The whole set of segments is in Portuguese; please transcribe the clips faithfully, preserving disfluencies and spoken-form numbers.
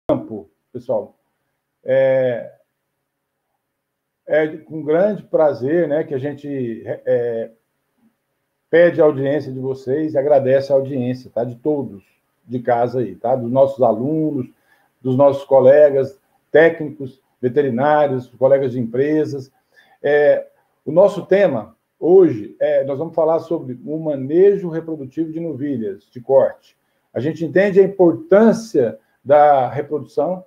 Pessoal, é, é com grande prazer, né, que a gente é, pede a audiência de vocês e agradece a audiência, tá, de todos de casa aí, tá, dos nossos alunos, dos nossos colegas técnicos, veterinários, colegas de empresas. É, o nosso tema hoje é, nós vamos falar sobre o manejo reprodutivo de novilhas de corte. A gente entende a importância da reprodução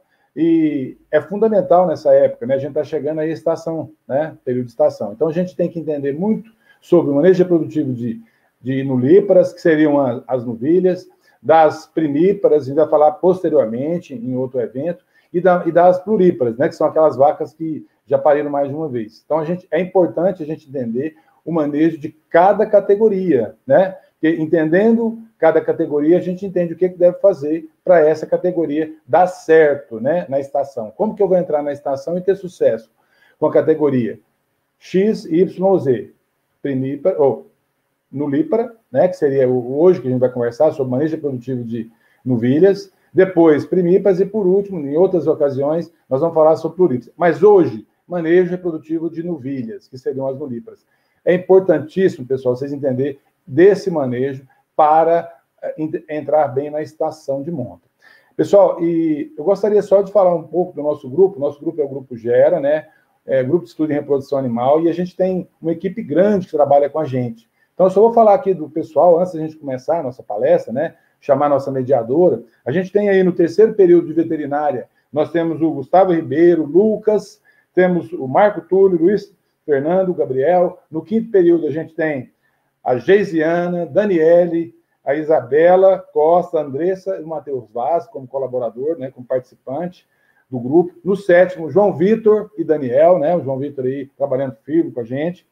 e é fundamental nessa época, né? A gente está chegando aí à estação, né? Período de estação. Então, a gente tem que entender muito sobre o manejo reprodutivo de, de nulíparas, que seriam as, as novilhas, das primíparas, a gente vai falar posteriormente, em outro evento, e, da, e das pluríparas, né? Que são aquelas vacas que já pariram mais de uma vez. Então, a gente, é importante a gente entender o manejo de cada categoria, né? Porque, entendendo cada categoria, a gente entende o que deve fazer para essa categoria dar certo, né, na estação. Como que eu vou entrar na estação e ter sucesso com a categoria X, Y, Z? Primípara, ou nulípara, né, que seria o, hoje que a gente vai conversar sobre manejo reprodutivo de novilhas, depois primíparas e, por último, em outras ocasiões, nós vamos falar sobre pluríparas. Mas hoje, manejo reprodutivo de novilhas, que seriam as nulíparas. É importantíssimo, pessoal, vocês entenderem desse manejo para entrar bem na estação de monta. Pessoal, e eu gostaria só de falar um pouco do nosso grupo. Nosso grupo é o Grupo Gera, né? É Grupo de Estudo em Reprodução Animal, e a gente tem uma equipe grande que trabalha com a gente. Então, eu só vou falar aqui do pessoal, antes da gente começar a nossa palestra, né? Chamar a nossa mediadora. A gente tem aí no terceiro período de veterinária, nós temos o Gustavo Ribeiro, Lucas, temos o Marco Túlio, Luiz Fernando, Gabriel. No quinto período, a gente tem a Geisiana, Daniele, a Isabela Costa, a Andressa e o Matheus Vaz, como colaborador, né, como participante do grupo. No sétimo, João Vitor e Daniel, né, o João Vitor aí trabalhando firme com a gente.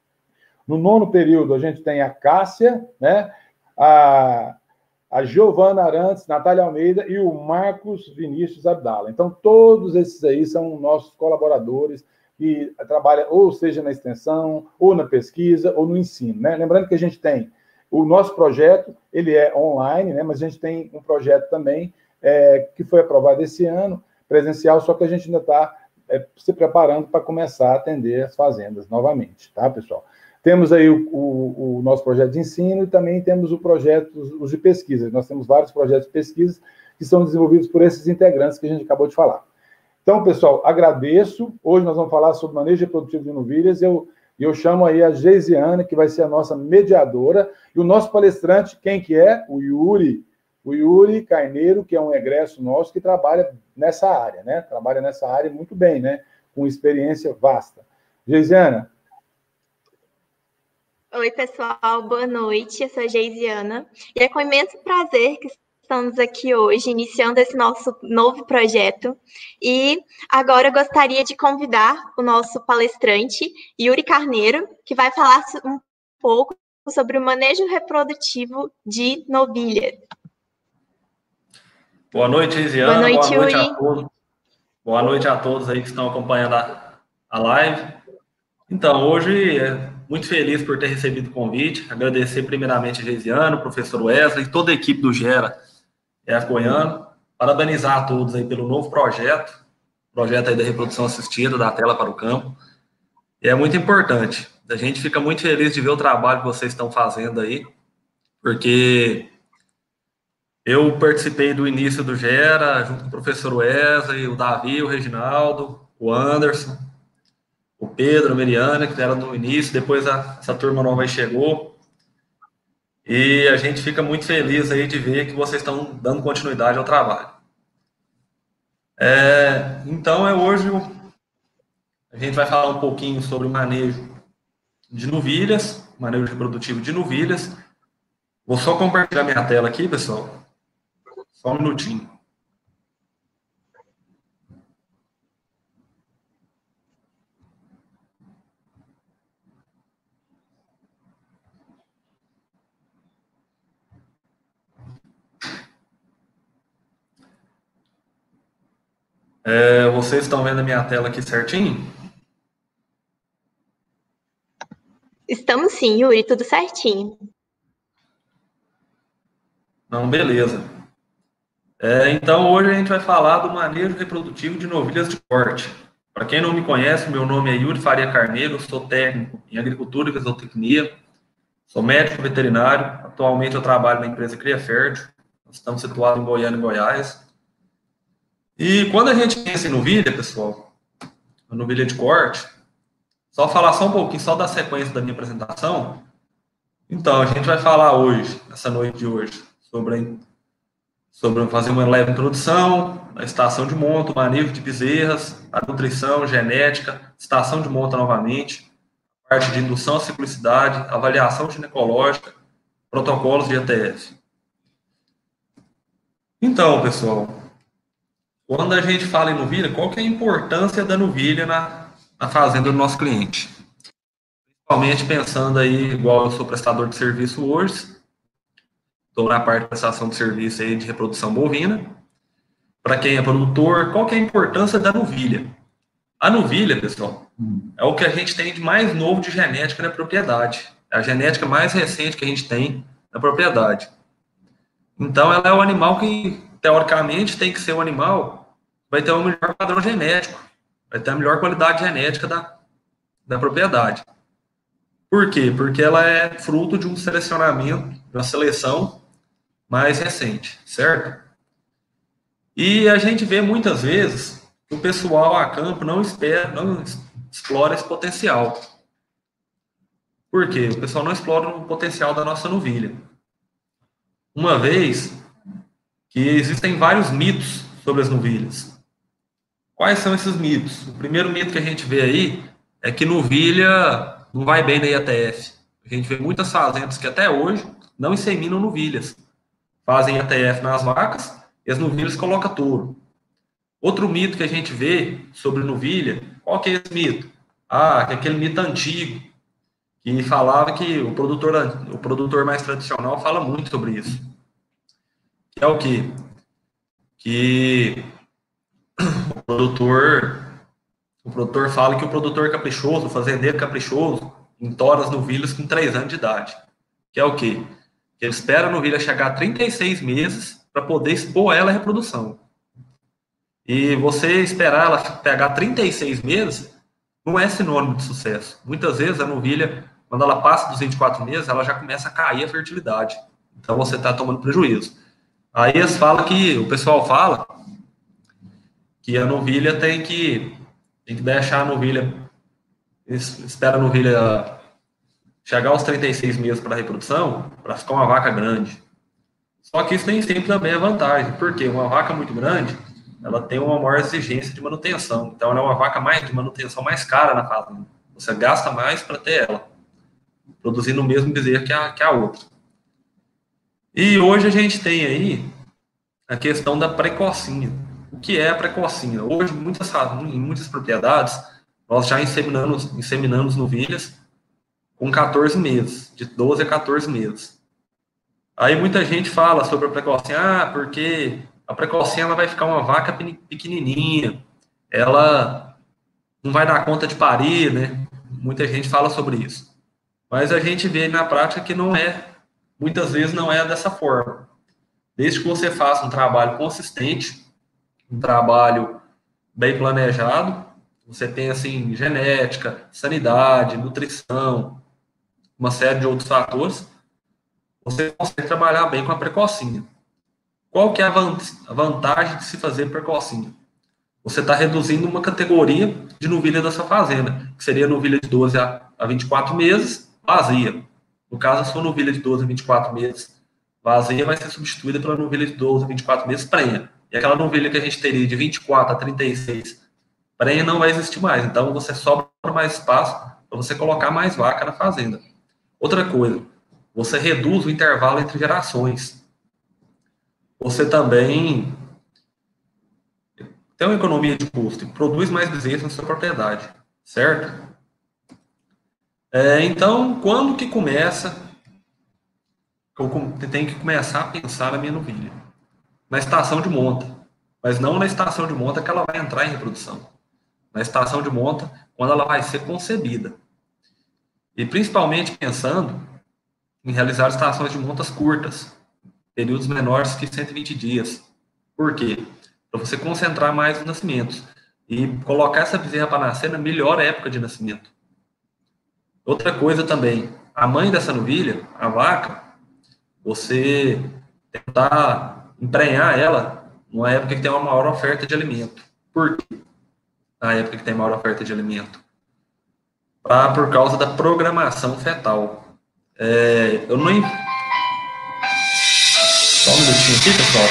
No nono período, a gente tem a Cássia, né, a, a Giovana Arantes, Natália Almeida e o Marcos Vinícius Abdala. Então, todos esses aí são nossos colaboradores que trabalham, ou seja, na extensão, ou na pesquisa, ou no ensino, né? Lembrando que a gente tem o nosso projeto, ele é online, né? Mas a gente tem um projeto também é, que foi aprovado esse ano, presencial, só que a gente ainda está é, se preparando para começar a atender as fazendas novamente, tá, pessoal? Temos aí o, o, o nosso projeto de ensino e também temos o projeto, os de pesquisa. Nós temos vários projetos de pesquisa que são desenvolvidos por esses integrantes que a gente acabou de falar. Então, pessoal, agradeço. Hoje nós vamos falar sobre manejo reprodutivo de novilhas. Eu, eu chamo aí a Geisiana, que vai ser a nossa mediadora. E o nosso palestrante, quem que é? O Yuri. O Yuri Carneiro, que é um egresso nosso, que trabalha nessa área, né? Trabalha nessa área muito bem, né? Com experiência vasta. Geisiana. Oi, pessoal. Boa noite. Eu sou a Geisiana. E é com imenso prazer que estamos aqui hoje, iniciando esse nosso novo projeto. E agora eu gostaria de convidar o nosso palestrante, Yuri Carneiro, que vai falar um pouco sobre o manejo reprodutivo de novilhas. Boa noite, Isiana. Boa noite, Boa noite Yuri. a todos. Boa noite a todos aí que estão acompanhando a, a live. Então, hoje, é muito feliz por ter recebido o convite. Agradecer primeiramente a Geisiana, o professor Wesley e toda a equipe do Gera é Goiano, parabenizar a todos aí pelo novo projeto, projeto aí da reprodução assistida, da tela para o campo. E é muito importante. A gente fica muito feliz de ver o trabalho que vocês estão fazendo aí, porque eu participei do início do Gera, junto com o professor Wesley, o Davi, o Reginaldo, o Anderson, o Pedro, a Meriana, que era no início, depois a, essa turma nova aí chegou. E a gente fica muito feliz aí de ver que vocês estão dando continuidade ao trabalho. É, então, é hoje a gente vai falar um pouquinho sobre o manejo de novilhas, manejo reprodutivo de novilhas. Vou só compartilhar minha tela aqui, pessoal. Só um minutinho. É, vocês estão vendo a minha tela aqui certinho? Estamos sim, Yuri, tudo certinho. Não, beleza. É, então, hoje a gente vai falar do manejo reprodutivo de novilhas de corte. Para quem não me conhece, meu nome é Yuri Faria Carneiro, sou técnico em agricultura e zootecnia, sou médico veterinário, atualmente eu trabalho na empresa Cria Fértil, nós estamos situados em Goiânia, Goiás. E quando a gente pensa em novilha, pessoal, novilha de corte, só falar só um pouquinho, só da sequência da minha apresentação. Então, a gente vai falar hoje, essa noite de hoje, sobre, sobre fazer uma leve introdução, a estação de monta, o manejo de bezerras, a nutrição, genética, estação de monta novamente, parte de indução à ciclicidade, avaliação ginecológica, protocolos de A T F. Então, pessoal, quando a gente fala em novilha, qual que é a importância da novilha na, na fazenda do nosso cliente? Principalmente pensando aí, igual eu sou prestador de serviço hoje, estou na parte de prestação de serviço aí de reprodução bovina. Para quem é produtor, qual que é a importância da novilha? A novilha, pessoal, é o que a gente tem de mais novo de genética na propriedade. É a genética mais recente que a gente tem na propriedade. Então, ela é o animal que, teoricamente, tem que ser o animal que vai ter o melhor padrão genético, vai ter a melhor qualidade genética da, da propriedade. Por quê? Porque ela é fruto de um selecionamento, de uma seleção mais recente, certo? E a gente vê muitas vezes que o pessoal a campo não espera, não explora esse potencial. Por quê? O pessoal não explora o potencial da nossa novilha. Uma vez que existem vários mitos sobre as novilhas. Quais são esses mitos? O primeiro mito que a gente vê aí é que novilha não vai bem na I A T F. A gente vê muitas fazendas que até hoje não inseminam novilhas. Fazem I A T F nas vacas e as novilhas colocam touro. Outro mito que a gente vê sobre novilha, qual que é esse mito? Ah, que é aquele mito antigo, que falava que o produtor, o produtor mais tradicional fala muito sobre isso. Que é o quê? Que o produtor, o produtor fala que o produtor caprichoso, o fazendeiro caprichoso, entora as novilhas com três anos de idade. Que é o quê? Que ele espera a novilha chegar a trinta e seis meses para poder expor ela à reprodução. E você esperar ela pegar trinta e seis meses não é sinônimo de sucesso. Muitas vezes a novilha, quando ela passa dos vinte e quatro meses, ela já começa a cair a fertilidade. Então você está tomando prejuízo. Aí eles falam que, o pessoal fala que a novilha tem que, tem que deixar a novilha, espera a novilha chegar aos trinta e seis meses para a reprodução, para ficar uma vaca grande. Só que isso nem sempre também é vantagem, porque uma vaca muito grande, ela tem uma maior exigência de manutenção. Então, ela é uma vaca mais, de manutenção mais cara na fazenda. Você gasta mais para ter ela, produzindo o mesmo bezerro que a, que a outra. E hoje a gente tem aí a questão da precocinha. O que é a precocinha? Hoje, muitas, em muitas propriedades, nós já inseminamos, inseminamos novilhas com quatorze meses, de doze a quatorze meses. Aí muita gente fala sobre a precocinha, ah, porque a precocinha ela vai ficar uma vaca pequenininha, ela não vai dar conta de parir, né? Muita gente fala sobre isso. Mas a gente vê na prática que não é, muitas vezes não é dessa forma. Desde que você faça um trabalho consistente, um trabalho bem planejado, você tem, assim, genética, sanidade, nutrição, uma série de outros fatores, você consegue trabalhar bem com a precocinha. Qual que é a vantagem de se fazer precocinha? Você está reduzindo uma categoria de novilha da sua fazenda, que seria a novilha de doze a vinte e quatro meses, vazia. No caso, a sua novilha de doze a vinte e quatro meses, vazia, vai ser substituída pela novilha de doze a vinte e quatro meses, prenha. E aquela novilha que a gente teria de vinte e quatro a trinta e seis, prenha, não vai existir mais. Então, você sobra mais espaço para você colocar mais vaca na fazenda. Outra coisa, você reduz o intervalo entre gerações. Você também tem uma economia de custo e produz mais bezerros na sua propriedade, certo? É, então, quando que começa, eu tenho que começar a pensar na minha novilha? Na estação de monta, mas não na estação de monta que ela vai entrar em reprodução. Na estação de monta, quando ela vai ser concebida. E principalmente pensando em realizar estações de montas curtas, períodos menores que cento e vinte dias. Por quê? Para você concentrar mais os nascimentos e colocar essa bezerra para nascer na melhor época de nascimento. Outra coisa também, a mãe dessa novilha, a vaca, você tentar emprenhar ela numa época que tem uma maior oferta de alimento. Por quê? Na época que tem maior oferta de alimento? Pra, por causa da programação fetal. É, eu não... Só um minutinho aqui, pessoal.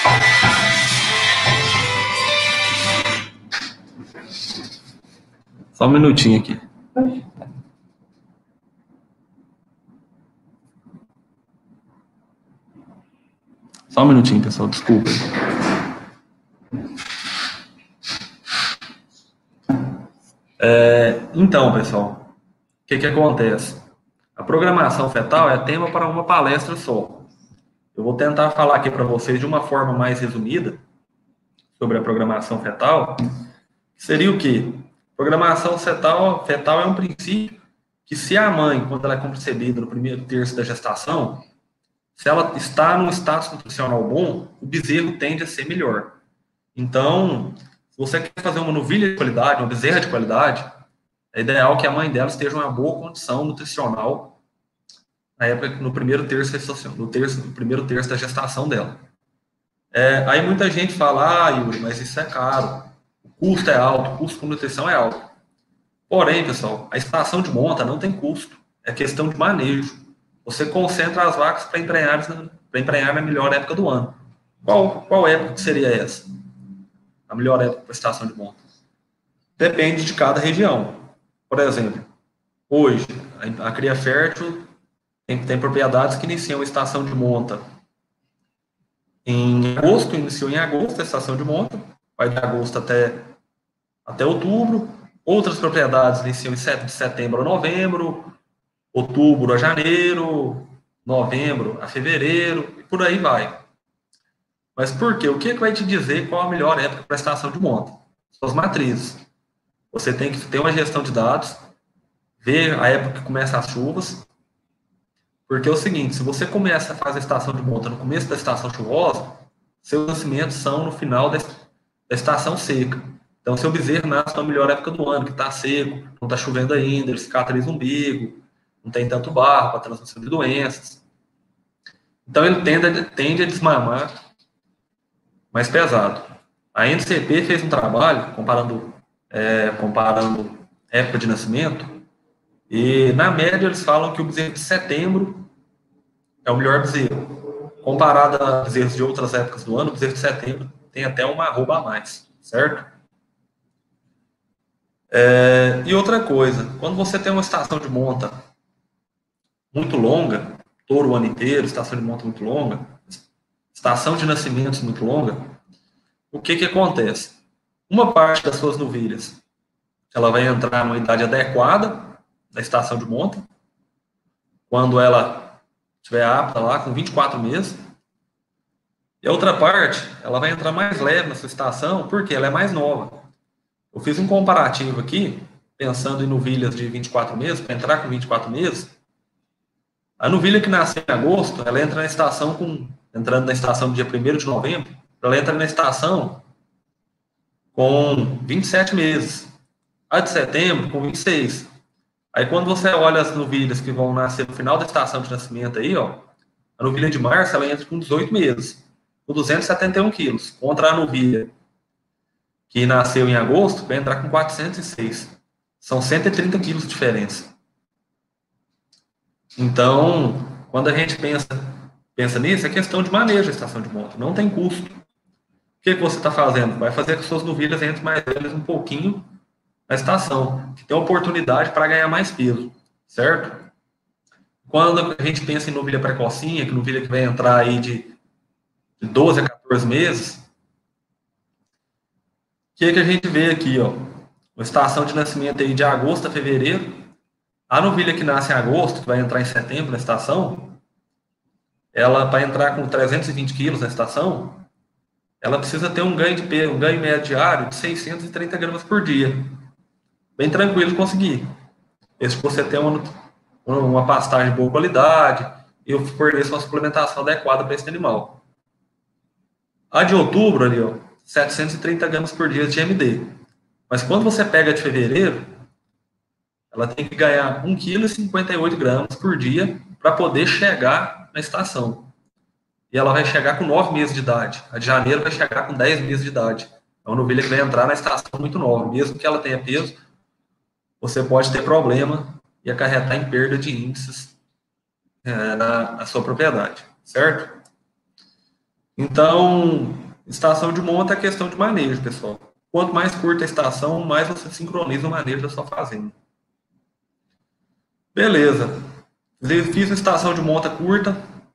Só um minutinho aqui. Só um minutinho, pessoal, desculpa. É, então, pessoal, o que que acontece? A programação fetal é tema para uma palestra só. Eu vou tentar falar aqui para vocês de uma forma mais resumida sobre a programação fetal. Seria o quê? Programação fetal, fetal é um princípio que, se a mãe, quando ela é concebida no primeiro terço da gestação, se ela está num status nutricional bom, o bezerro tende a ser melhor. Então, se você quer fazer uma novilha de qualidade, uma bezerra de qualidade, é ideal que a mãe dela esteja em uma boa condição nutricional na época, no primeiro terço, no, terço, no primeiro terço da gestação dela. É, aí muita gente fala, ah, Yuri, mas isso é caro, o custo é alto, o custo com nutrição é alto. Porém, pessoal, a estação de monta não tem custo, é questão de manejo. Você concentra as vacas para emprenhar, para emprenhar na melhor época do ano. Qual, qual época que seria essa? A melhor época para a estação de monta? Depende de cada região. Por exemplo, hoje, a, a cria fértil tem, tem propriedades que iniciam a estação de monta em agosto, iniciou em agosto a estação de monta, vai de agosto até, até outubro. Outras propriedades iniciam de setembro a novembro, outubro a janeiro, novembro a fevereiro, e por aí vai. Mas por quê? O que, é que vai te dizer qual a melhor época para a estação de monta? Suas matrizes. Você tem que ter uma gestão de dados, ver a época que começam as chuvas, porque é o seguinte, se você começa a fazer a estação de monta no começo da estação chuvosa, seus nascimentos são no final da, da estação seca. Então, seu bezerro nasce na melhor época do ano, que está seco, não está chovendo ainda, ele cicatriza o umbigo, não tem tanto barro para transmissão de doenças. Então, ele tende a, tende a desmamar mais pesado. A N C P fez um trabalho comparando, é, comparando época de nascimento, e, na média, eles falam que o bezerro de setembro é o melhor bezerro. Comparado a bezerros de outras épocas do ano, o bezerro de setembro tem até uma arroba a mais, certo? É, e outra coisa, quando você tem uma estação de monta muito longa, touro o ano inteiro, estação de monta muito longa, estação de nascimentos muito longa, o que que acontece? Uma parte das suas novilhas, ela vai entrar numa idade adequada da estação de monta, quando ela estiver apta lá, com vinte e quatro meses, e a outra parte, ela vai entrar mais leve na sua estação, porque ela é mais nova. Eu fiz um comparativo aqui, pensando em novilhas de vinte e quatro meses, para entrar com vinte e quatro meses. A novilha que nasce em agosto, ela entra na estação com, entrando na estação no dia primeiro de novembro, ela entra na estação com vinte e sete meses. A de setembro, com vinte e seis. Aí, quando você olha as novilhas que vão nascer no final da estação de nascimento aí, ó, a novilha de março, ela entra com dezoito meses, com duzentos e setenta e um quilos, contra a novilha que nasceu em agosto, vai entrar com quatrocentos e seis. São cento e trinta quilos de diferença. Então, quando a gente pensa, pensa nisso, é questão de manejo da estação de monta, não tem custo. O que, que você está fazendo? Vai fazer que suas novilhas entrem mais velhas um pouquinho na estação, que tem oportunidade para ganhar mais peso, certo? Quando a gente pensa em novilha precocinha, que novilha que vai entrar aí de, de doze a quatorze meses, o que, que a gente vê aqui, ó? Uma estação de nascimento aí de agosto a fevereiro. A novilha que nasce em agosto, que vai entrar em setembro na estação, ela, para entrar com trezentos e vinte quilos na estação, ela precisa ter um ganho de peso, um ganho médio diário de seiscentos e trinta gramas por dia. Bem tranquilo de conseguir. Esse você tem uma, uma pastagem de boa qualidade e fornecer uma suplementação adequada para esse animal. A de outubro, ali, ó, setecentos e trinta gramas por dia de M D. Mas quando você pega a de fevereiro, ela tem que ganhar um vírgula cinquenta e oito quilos por dia para poder chegar na estação. E ela vai chegar com nove meses de idade. A de janeiro vai chegar com dez meses de idade. É uma novilha que vai entrar na estação muito nova. Mesmo que ela tenha peso, você pode ter problema e acarretar em perda de índices é, na, na sua propriedade, certo? Então, estação de monta é questão de manejo, pessoal. Quanto mais curta a estação, mais você sincroniza o manejo da sua fazenda. Beleza. Fiz uma estação de monta curta.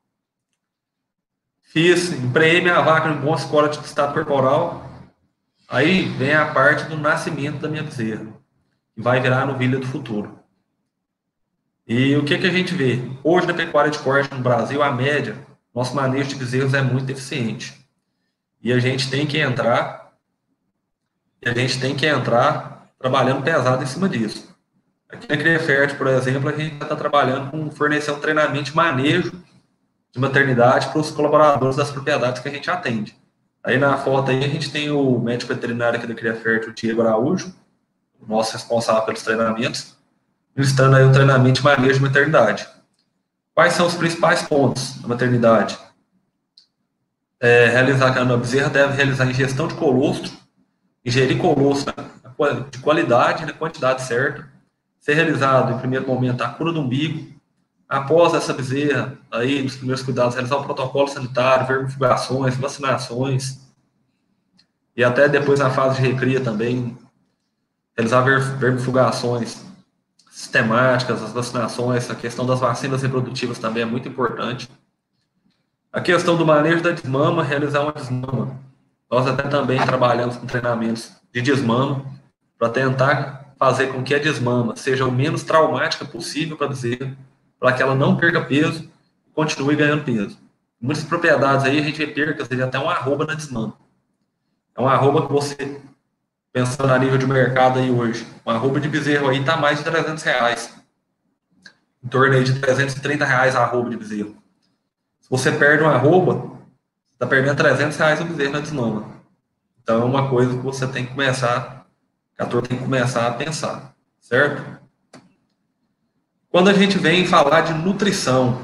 Fiz, empreiei minha vaca em bom escola de estado corporal. Aí vem a parte do nascimento da minha bezerra, que vai virar a novilha do futuro. E o que, que a gente vê? Hoje, na pecuária de corte no Brasil, a média, nosso manejo de bezerros é muito deficiente. E a gente tem que entrar, e a gente tem que entrar trabalhando pesado em cima disso. Aqui na Cria Fértil, por exemplo, a gente está trabalhando com fornecer um treinamento de manejo de maternidade para os colaboradores das propriedades que a gente atende. Aí na foto aí a gente tem o médico veterinário aqui da Cria Fértil, o Diego Araújo, o nosso responsável pelos treinamentos, listando aí o treinamento de manejo de maternidade. Quais são os principais pontos da maternidade? É, realizar, a bezerra deve realizar ingestão de colostro, ingerir colostro de qualidade, na quantidade certa, ser realizado, em primeiro momento, a cura do umbigo. Após essa bezerra, aí, nos primeiros cuidados, realizar o protocolo sanitário, vermifugações, vacinações, e até depois, na fase de recria também, realizar vermifugações sistemáticas, as vacinações, a questão das vacinas reprodutivas também é muito importante. A questão do manejo da desmama, realizar uma desmama. Nós até também trabalhamos com treinamentos de desmama, para tentar fazer com que a desmama seja o menos traumática possível para a bezerra, para que ela não perca peso e continue ganhando peso. Em muitas propriedades aí a gente vê percas de até uma arroba na desmama. É uma arroba que você, pensando a nível de mercado aí hoje, uma arroba de bezerro aí está mais de trezentos reais. Em torno aí de trezentos e trinta reais a arroba de bezerro. Se você perde uma arroba, você está perdendo trezentos reais o bezerro na desmama. Então é uma coisa que você tem que começar, que a turma tem que começar a pensar, certo? Quando a gente vem falar de nutrição,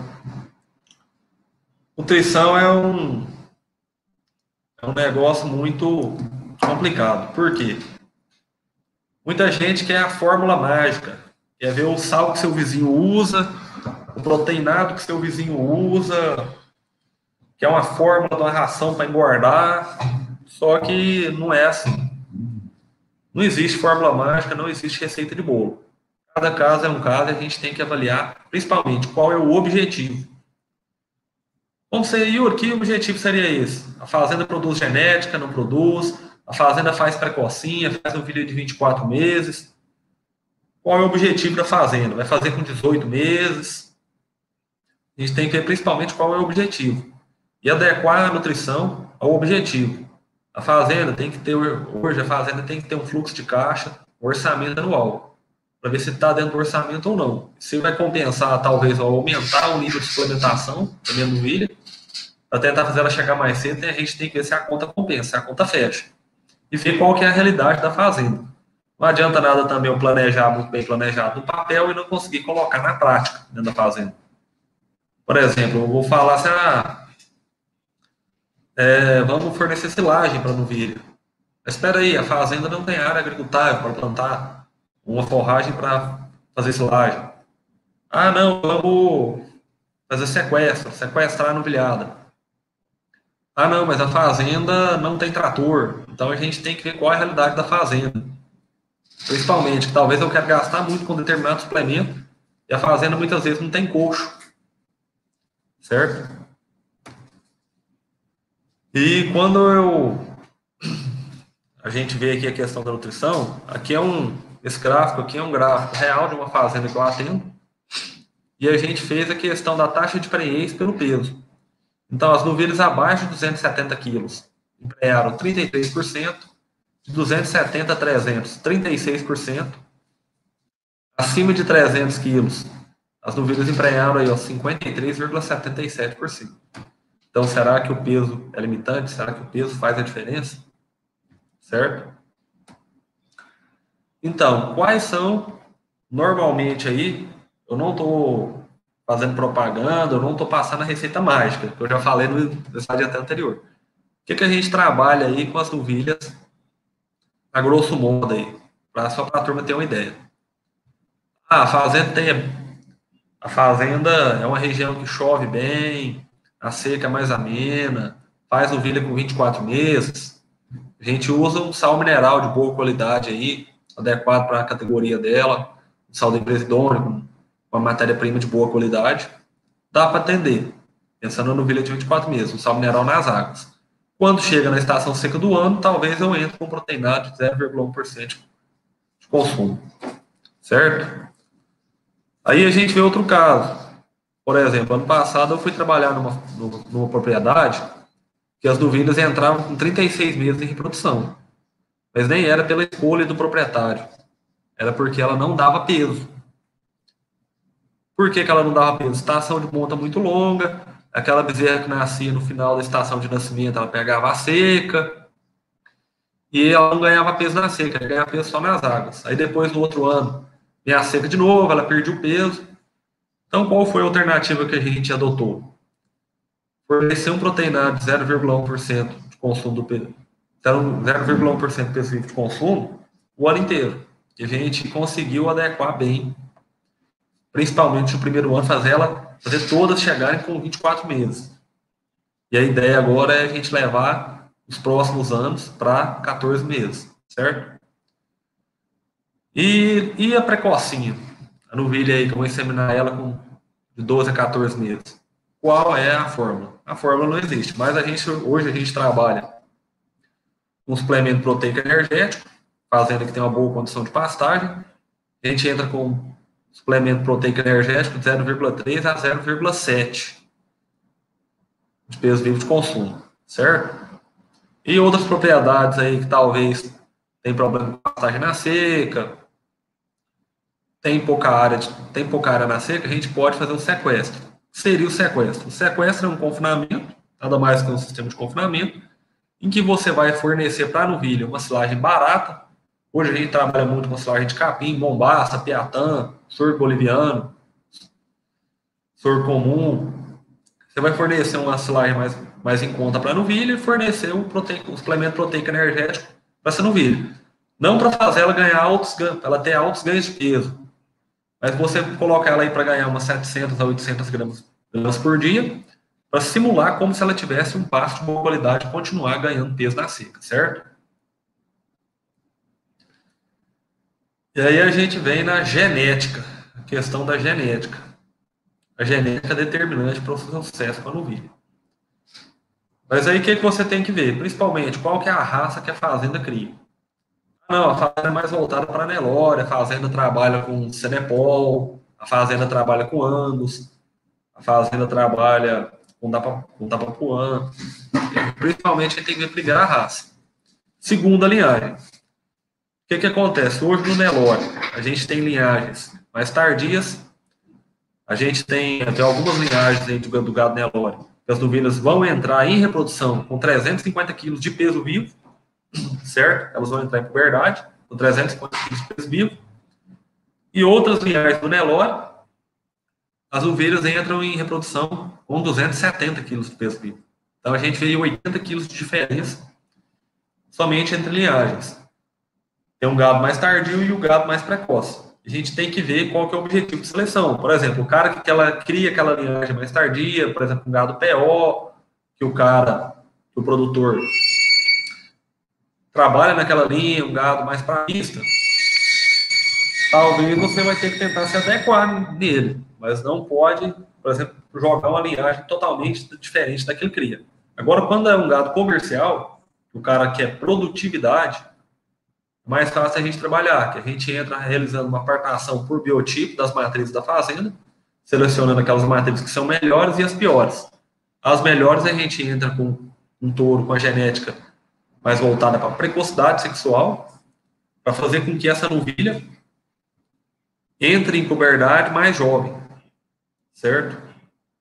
nutrição é um, é um negócio muito complicado. Por quê? Muita gente quer a fórmula mágica, quer ver o sal que seu vizinho usa, o proteinado que seu vizinho usa, quer uma fórmula de uma ração para engordar, só que não é assim. Não existe fórmula mágica, não existe receita de bolo. Cada caso é um caso e a gente tem que avaliar, principalmente, qual é o objetivo. Vamos ser, Yuri, que objetivo seria esse? A fazenda produz genética, não produz? A fazenda faz precocinha, faz um filho de vinte e quatro meses? Qual é o objetivo da fazenda? Vai fazer com dezoito meses? A gente tem que ver principalmente qual é o objetivo. E adequar a nutrição ao objetivo. A fazenda tem que ter, hoje a fazenda tem que ter um fluxo de caixa, um orçamento anual, para ver se está dentro do orçamento ou não. Se vai compensar, talvez, ao aumentar o nível de suplementação da minha novilha, para tentar fazer ela chegar mais cedo, a gente tem que ver se a conta compensa, se a conta fecha. E ver qual que é a realidade da fazenda. Não adianta nada também eu planejar muito bem planejado no papel e não conseguir colocar na prática dentro da fazenda. Por exemplo, eu vou falar assim, ah, é, vamos fornecer silagem para a novilha. Mas espera aí, a fazenda não tem área agricultável para plantar uma forragem para fazer silagem. Ah, não, vamos fazer sequestro, sequestrar a novilhada. Ah, não, mas a fazenda não tem trator. Então a gente tem que ver qual é a realidade da fazenda. Principalmente, que talvez eu quero gastar muito com determinado suplemento e a fazenda muitas vezes não tem coxo. Certo? E quando eu a gente vê aqui a questão da nutrição, aqui é um esse gráfico aqui é um gráfico real de uma fazenda que eu atendo, e a gente fez a questão da taxa de prenhez pelo peso. Então, as novilhas abaixo de duzentos e setenta quilos emprenharam trinta e três por cento, de duzentos e setenta a trezentos, trinta e seis por cento, acima de trezentos quilos, as novilhas emprenharam aí, ó, cinquenta e três vírgula setenta e sete por cento. Então, será que o peso é limitante? Será que o peso faz a diferença? Certo? Então, quais são, normalmente aí, eu não estou fazendo propaganda, eu não estou passando a receita mágica, que eu já falei no slide até anterior. O que, que a gente trabalha aí com as novilhas, a grosso modo aí, pra, só para a turma ter uma ideia. Ah, a fazenda tem, a fazenda é uma região que chove bem, a seca é mais amena, faz novilha com vinte e quatro meses. A gente usa um sal mineral de boa qualidade aí, adequado para a categoria dela, um sal de empresa idônea, com uma matéria-prima de boa qualidade. Dá para atender, pensando na novilha de vinte e quatro meses, um sal mineral nas águas. Quando chega na estação seca do ano, talvez eu entre com proteinado de zero vírgula um por cento de consumo. Certo? Aí a gente vê outro caso. Por exemplo, ano passado eu fui trabalhar numa, numa propriedade que as novilhas entravam com trinta e seis meses de reprodução. Mas nem era pela escolha do proprietário. Era porque ela não dava peso. Por que, que ela não dava peso? Estação de monta muito longa, aquela bezerra que nascia no final da estação de nascimento, ela pegava a seca, e ela não ganhava peso na seca, ela ganhava peso só nas águas. Aí depois, no outro ano, vinha a seca de novo, ela perdia o peso. Então, qual foi a alternativa que a gente adotou? Fornecer um proteinado de zero vírgula um por cento de consumo do peso, zero vírgula um por cento de peso vivo de consumo o ano inteiro. E a gente conseguiu adequar bem, principalmente no primeiro ano, fazer ela, fazer todas chegarem com vinte e quatro meses. E a ideia agora é a gente levar os próximos anos para quatorze meses, certo? E, e a precocinha? A novilha aí, que eu vou inseminar ela com de doze a quatorze meses. Qual é a fórmula? A fórmula não existe, mas a gente, hoje a gente trabalha com suplemento proteico energético, fazenda que tem uma boa condição de pastagem. A gente entra com suplemento proteico energético de zero vírgula três a zero vírgula sete de peso vivo de consumo, certo? E outras propriedades aí que talvez tem problema com pastagem na seca, tem pouca área, de, tem pouca área na seca, a gente pode fazer um sequestro. O que seria o sequestro? O sequestro é um confinamento, nada mais que um sistema de confinamento, em que você vai fornecer para a novilha uma silagem barata. Hoje a gente trabalha muito com silagem de capim, mombaça, piatã, soro boliviano, soro comum. Você vai fornecer uma silagem mais, mais em conta para a novilha e fornecer o, proteico, o suplemento proteico energético para essa novilha. Não para fazer ela ganhar altos ganhos, ela ter altos ganhos de peso, mas você coloca ela aí para ganhar umas setecentas a oitocentas gramas, gramas por dia, para simular como se ela tivesse um pasto de boa qualidade e continuar ganhando peso na seca, certo? E aí a gente vem na genética, a questão da genética. A genética é determinante para o seu sucesso com a novilha. Mas aí o que, que você tem que ver? Principalmente, qual que é a raça que a fazenda cria? Não, a fazenda é mais voltada para a Nelore, a fazenda trabalha com Cenepol, a fazenda trabalha com Angus, a fazenda trabalha com Tapapuã. Principalmente, a gente tem que ver primeiro a raça. Segunda linhagem. O que, que acontece? Hoje no Nelore, a gente tem linhagens mais tardias, a gente tem até algumas linhagens aí do, do gado Nelore, que as novilhas vão entrar em reprodução com trezentos e cinquenta quilos de peso vivo, certo? Elas vão entrar em puberdade com trezentos e cinquenta quilos de peso vivo. E outras linhagens do Nelore, as ovelhas entram em reprodução com duzentos e setenta quilos de peso vivo. Então a gente vê oitenta quilos de diferença somente entre linhagens. Tem um gado mais tardio e o gado mais precoce. A gente tem que ver qual que é o objetivo de seleção. Por exemplo, o cara que ela cria aquela linhagem mais tardia, por exemplo, um gado P O, que o cara, que o produtor trabalha naquela linha, um gado mais parista, talvez você vai ter que tentar se adequar nele, mas não pode, por exemplo, jogar uma linhagem totalmente diferente da que ele cria. Agora, quando é um gado comercial, o cara quer produtividade, é mais fácil a gente trabalhar, que a gente entra realizando uma apartação por biotipo das matrizes da fazenda, selecionando aquelas matrizes que são melhores e as piores. As melhores a gente entra com um touro com a genética mais voltada para a precocidade sexual, para fazer com que essa novilha entre em puberdade mais jovem, certo?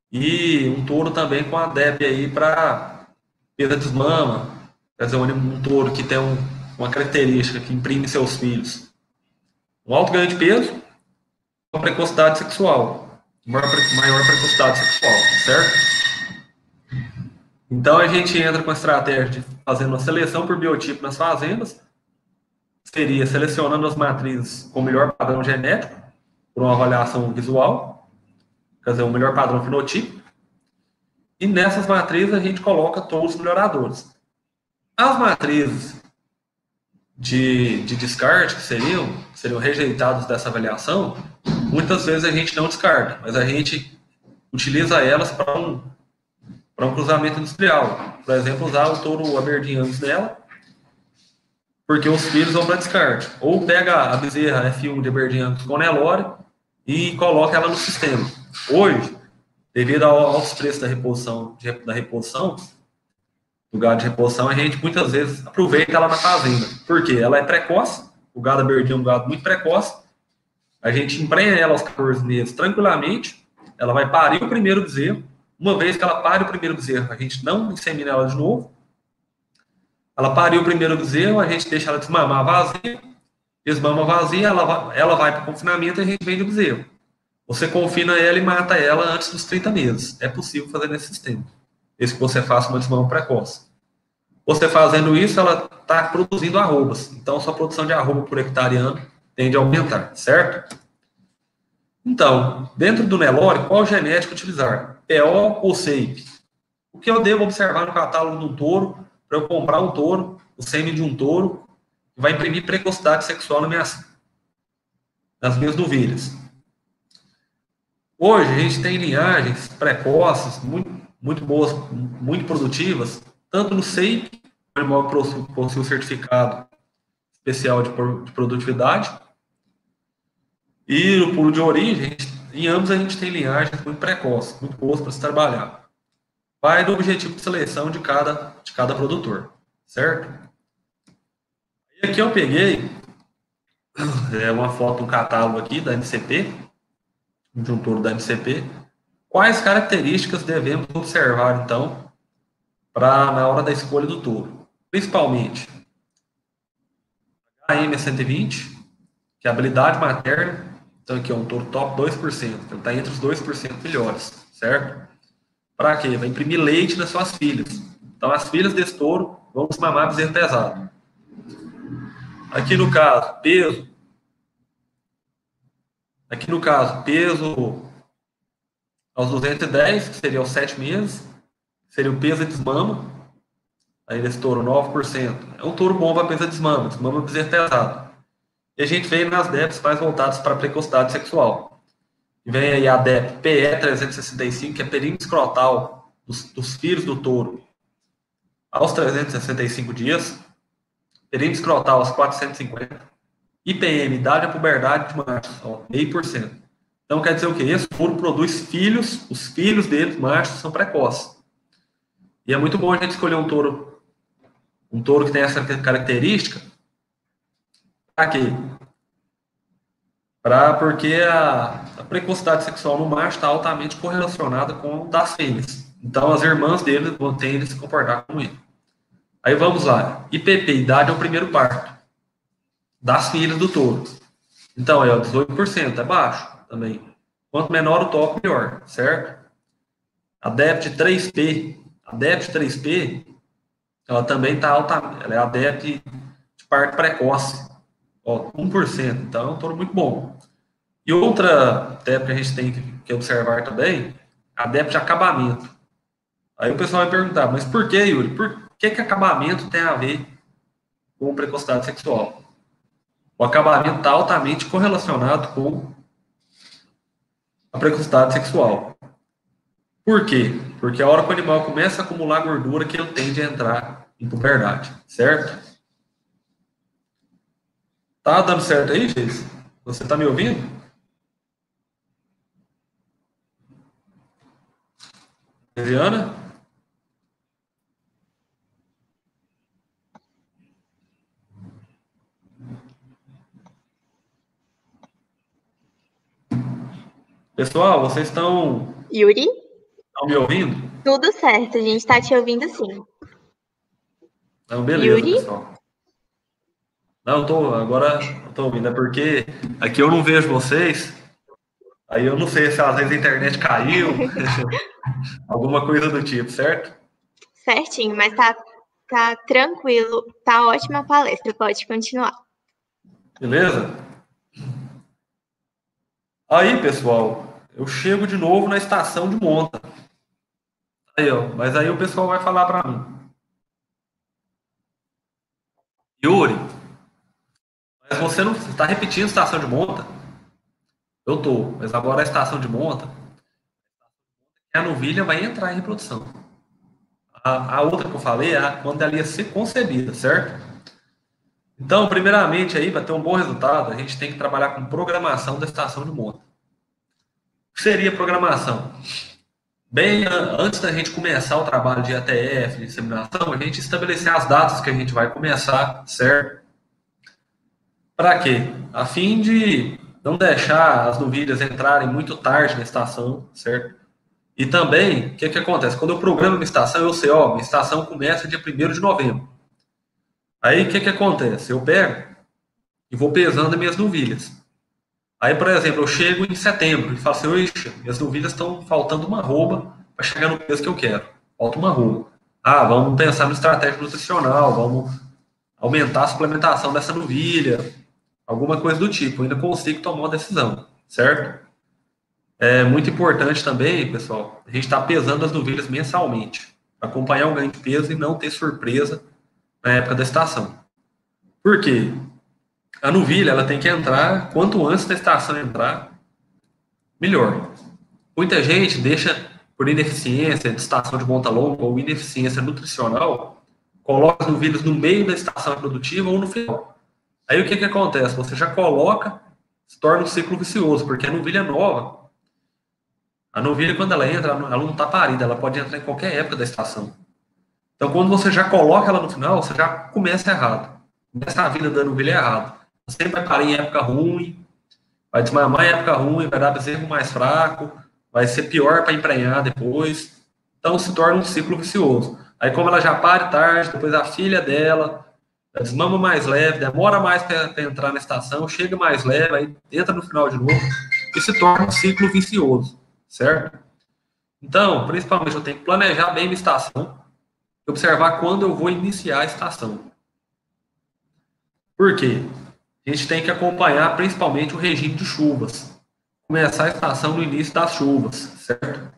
E um touro também com a D E P aí para perda de mama, quer dizer, um, um touro que tem um, uma característica que imprime seus filhos. Um alto ganho de peso, uma precocidade sexual, maior, maior precocidade sexual, certo? Então a gente entra com a estratégia de fazendo uma seleção por biotipo nas fazendas, seria selecionando as matrizes com o melhor padrão genético, por uma avaliação visual, quer dizer, o melhor padrão fenotípico, e nessas matrizes a gente coloca todos os melhoradores. As matrizes de, de descarte, que seriam, que seriam rejeitados dessa avaliação, muitas vezes a gente não descarta, mas a gente utiliza elas para um, para um cruzamento industrial. Por exemplo, usar o touro Aberdeen antes dela, porque os filhos vão para descarte. Ou pega a bezerra F um de Aberdeen Angus com Nelore e coloca ela no sistema. Hoje, devido aos preços da reposição, da reposição, do gado de reposição, a gente muitas vezes aproveita ela na fazenda. Por quê? Ela é precoce, o gado Aberdeen é um gado muito precoce, a gente emprenha ela aos quatorze meses tranquilamente, ela vai parir o primeiro bezerro, uma vez que ela pare o primeiro bezerro, a gente não insemina ela de novo, ela pariu o primeiro bezerro, a gente deixa ela desmamar vazia, desmama vazia, ela vai, ela vai para o confinamento e a gente vende o bezerro. Você confina ela e mata ela antes dos trinta meses. É possível fazer nesse sistema. Desde que você faça uma desmama precoce. Você fazendo isso, ela está produzindo arrobas. Então, sua produção de arroba por hectare ano tende a aumentar, certo? Então, dentro do Nelore, qual genética utilizar? P O ou S E I P? O que eu devo observar no catálogo do touro para eu comprar um touro, o sêmen de um touro, que vai imprimir precocidade sexual nas minhas, nas minhas novilhas? Hoje, a gente tem linhagens precoces, muito, muito boas, muito produtivas, tanto no S E I P, o animal que possui o certificado especial de, de produtividade, e no pulo de origem, em ambos a gente tem linhagens muito precoces, muito boas para se trabalhar. Vai do objetivo de seleção de cada, de cada produtor, certo? E aqui eu peguei é uma foto, um catálogo aqui da M C P, de um touro da M C P. Quais características devemos observar, então, para na hora da escolha do touro? Principalmente, H M cento e vinte, que é a habilidade materna. Então, aqui é um touro top dois por cento. Ele está entre os dois por cento melhores, certo? Para quê? Vai imprimir leite nas suas filhas. Então, as filhas desse touro vão se mamar bezerro pesado. Aqui no caso, peso. Aqui no caso, peso aos duzentos e dez, que seria aos sete meses. Seria o peso de desmama. Aí nesse touro, nove por cento. É um touro bom para peso de desmama. Desmama bezerro pesado. E a gente vem nas D E Ps mais voltadas para a precocidade sexual. E vem aí a D E P P E trezentos e sessenta e cinco, que é perímetro escrotal dos, dos filhos do touro aos trezentos e sessenta e cinco dias. Perímetro escrotal aos quatrocentos e cinquenta. I P M, idade à puberdade de machos, ó, meio por cento. Então quer dizer o quê? Esse touro produz filhos, os filhos deles, machos, são precoces. E é muito bom a gente escolher um touro, um touro que tem essa característica. Para quê? Pra, porque a, a precocidade sexual no macho está altamente correlacionada com a das fêmeas. Então as irmãs dele vão tender a se comportar como ele. Aí vamos lá. I P P, idade ao primeiro parto das filhas do touro. Então, é dezoito por cento, é baixo também. Quanto menor o toque, melhor, certo? A D E P T três P, a D E P T três P, ela também está alta, ela é a D E P T de parto precoce, ó, um por cento, então é um touro muito bom. E outra D E P que a gente tem que observar também, a D E P de acabamento. Aí o pessoal vai perguntar, mas por que, Yuri? Por que que acabamento tem a ver com precocidade sexual? O acabamento está altamente correlacionado com a precocidade sexual. Por quê? Porque a hora que o animal começa a acumular gordura, que ele tende a entrar em puberdade, certo? Tá dando certo aí, Geis? Você tá me ouvindo? Adriana? Pessoal, vocês estão... Yuri? Estão me ouvindo? Tudo certo, a gente está te ouvindo sim. Não, beleza, Yuri? pessoal. Não, eu tô, agora eu tô ouvindo, é porque aqui eu não vejo vocês, aí eu não sei se às vezes a internet caiu, alguma coisa do tipo, certo? Certinho, mas tá, tá tranquilo, tá ótima a palestra, pode continuar. Beleza? Aí, pessoal, eu chego de novo na estação de monta. Aí, ó, mas aí o pessoal vai falar para mim. Yuri, mas você não está repetindo a estação de monta? Eu tô, mas agora a estação de monta, a novilha vai entrar em reprodução. A, a outra que eu falei é a, quando ela ia ser concebida, certo? Então, primeiramente, aí, para ter um bom resultado, a gente tem que trabalhar com programação da estação de monta. O que seria programação? Bem, antes da gente começar o trabalho de A T F, de disseminação, a gente estabelecer as datas que a gente vai começar, certo? Para quê? A fim de não deixar as novilhas entrarem muito tarde na estação, certo? E também, o que, que acontece? Quando eu programo uma estação, eu sei, ó, minha estação começa dia primeiro de novembro. Aí, o que, que acontece? Eu pego e vou pesando as minhas novilhas. Aí, por exemplo, eu chego em setembro e falo assim, oxe, minhas novilhas estão faltando uma arroba para chegar no peso que eu quero. Falta uma arroba. Ah, vamos pensar no estratégia nutricional, vamos aumentar a suplementação dessa novilha, alguma coisa do tipo. Eu ainda consigo tomar uma decisão, certo? É muito importante também, pessoal, a gente estar pesando as novilhas mensalmente, para acompanhar o ganho de peso e não ter surpresa na época da estação. Por quê? A novilha, ela tem que entrar, quanto antes da estação entrar, melhor. Muita gente deixa, por ineficiência de estação de monta longa ou ineficiência nutricional, coloca as novilhas no meio da estação reprodutiva ou no final. Aí o que, que acontece? Você já coloca, se torna um ciclo vicioso, porque a novilha é nova. A novilha, quando ela entra, ela não está parida, ela pode entrar em qualquer época da estação. Então, quando você já coloca ela no final, você já começa errado. Começa a vida da novilha errado. Você sempre vai parar em época ruim, vai desmamar em época ruim, vai dar bezerro mais fraco, vai ser pior para emprenhar depois. Então, se torna um ciclo vicioso. Aí, como ela já para tarde, depois a filha dela desmama mais leve, demora mais para entrar na estação, chega mais leve, aí entra no final de novo e se torna um ciclo vicioso, certo? Então, principalmente, eu tenho que planejar bem minha estação, observar quando eu vou iniciar a estação. Por quê? A gente tem que acompanhar principalmente o regime de chuvas. Começar a estação no início das chuvas, certo?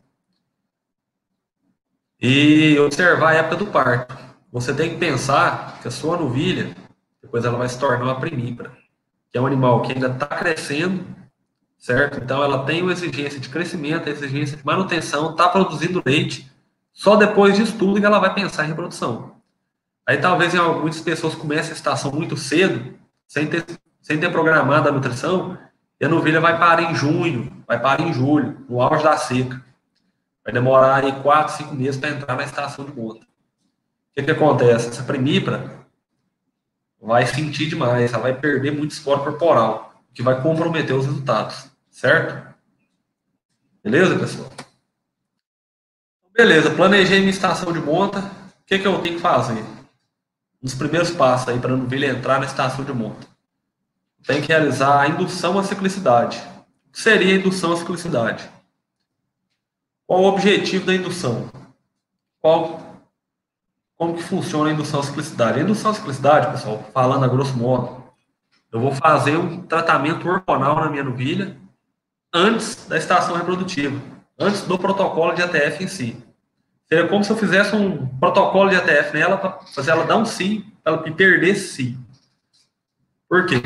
E observar a época do parto. Você tem que pensar que a sua novilha, depois ela vai se tornar uma primípara, que é um animal que ainda está crescendo, certo? Então ela tem uma exigência de crescimento, a exigência de manutenção, está produzindo leite. Só depois disso tudo que ela vai pensar em reprodução. Aí talvez muitas pessoas comecem a estação muito cedo, sem ter, sem ter programado a nutrição, e a novilha vai parar em junho, vai parar em julho, no auge da seca. Vai demorar aí quatro, cinco meses para entrar na estação de monta. O que, que acontece? Essa primípara vai sentir demais, ela vai perder muito esforço corporal, que vai comprometer os resultados, certo? Beleza, pessoal? Beleza, planejei minha estação de monta. O que, que eu tenho que fazer? Um dos primeiros passos aí para a novilha entrar na estação de monta. Tem que realizar a indução à ciclicidade. O que seria a indução à ciclicidade? Qual o objetivo da indução? Qual, como que funciona a indução à ciclicidade? A indução à ciclicidade, pessoal, falando a grosso modo, eu vou fazer um tratamento hormonal na minha novilha antes da estação reprodutiva, antes do protocolo de A T F em si. Seria como se eu fizesse um protocolo de A T F nela para fazer ela dar um sim, para ela perder esse sim. Por quê?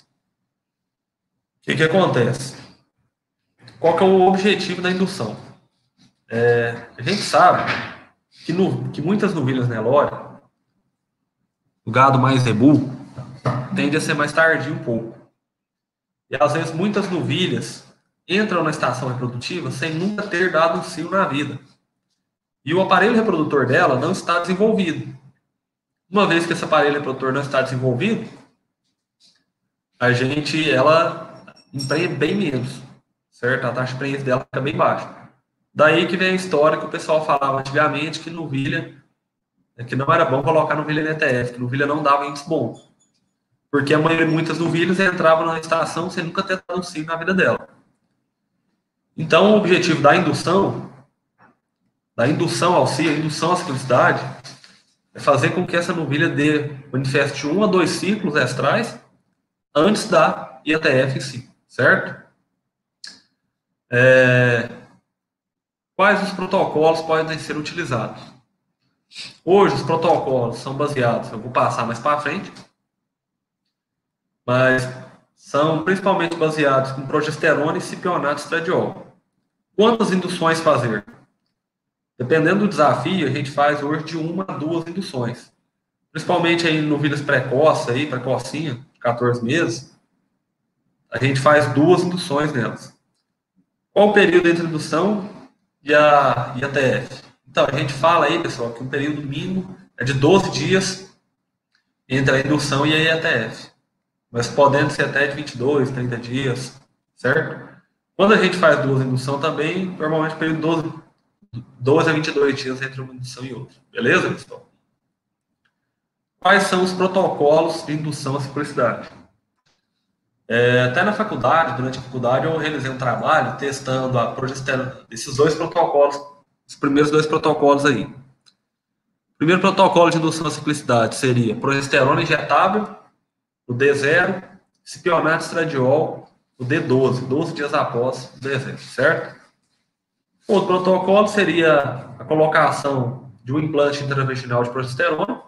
O que, que acontece? Qual que é o objetivo da indução? É, a gente sabe que, no, que muitas novilhas Nelore, o gado mais rebu, tende a ser mais tardio um pouco. E às vezes muitas novilhas entram na estação reprodutiva sem nunca ter dado um cio na vida. E o aparelho reprodutor dela não está desenvolvido. Uma vez que esse aparelho reprodutor não está desenvolvido, a gente, ela emprenha bem menos, certo? A taxa de prenhez dela fica bem baixa. Daí que vem a história que o pessoal falava antigamente que novilha, que não era bom colocar novilha no E T F, que novilha não dava índice bom. Porque a maioria, muitas novilhas entravam na estação sem nunca ter dado um sim na vida dela. Então, o objetivo da indução, da indução ao cio, indução à ciclicidade, é fazer com que essa novilha dê, manifeste um a dois ciclos estrais antes da I A T F em si, certo? É... Quais os protocolos podem ser utilizados? Hoje, os protocolos são baseados, eu vou passar mais para frente, mas são principalmente baseados com progesterona e cipionato estradiol. Quantas induções fazer? Dependendo do desafio, a gente faz hoje de uma a duas induções. Principalmente aí em novilhas precoces, aí, precocinha, de quatorze meses, a gente faz duas induções nelas. Qual o período entre a indução e a, e a T F? Então, a gente fala aí, pessoal, que um período mínimo é de doze dias entre a indução e a I A T F. Mas podendo ser até de vinte e dois, trinta dias, certo? Quando a gente faz duas induções também, normalmente o período de doze, doze a vinte e dois dias entre uma indução e outra. Beleza, pessoal? Quais são os protocolos de indução à ciclicidade? É, até na faculdade, durante a faculdade, eu realizei um trabalho testando a progesterona, esses dois protocolos, os primeiros dois protocolos aí. O primeiro protocolo de indução à ciclicidade seria progesterona injetável, o D zero, cipionato estradiol, o D doze, doze dias após o D zero, certo? Outro protocolo seria a colocação de um implante intravaginal de progesterona,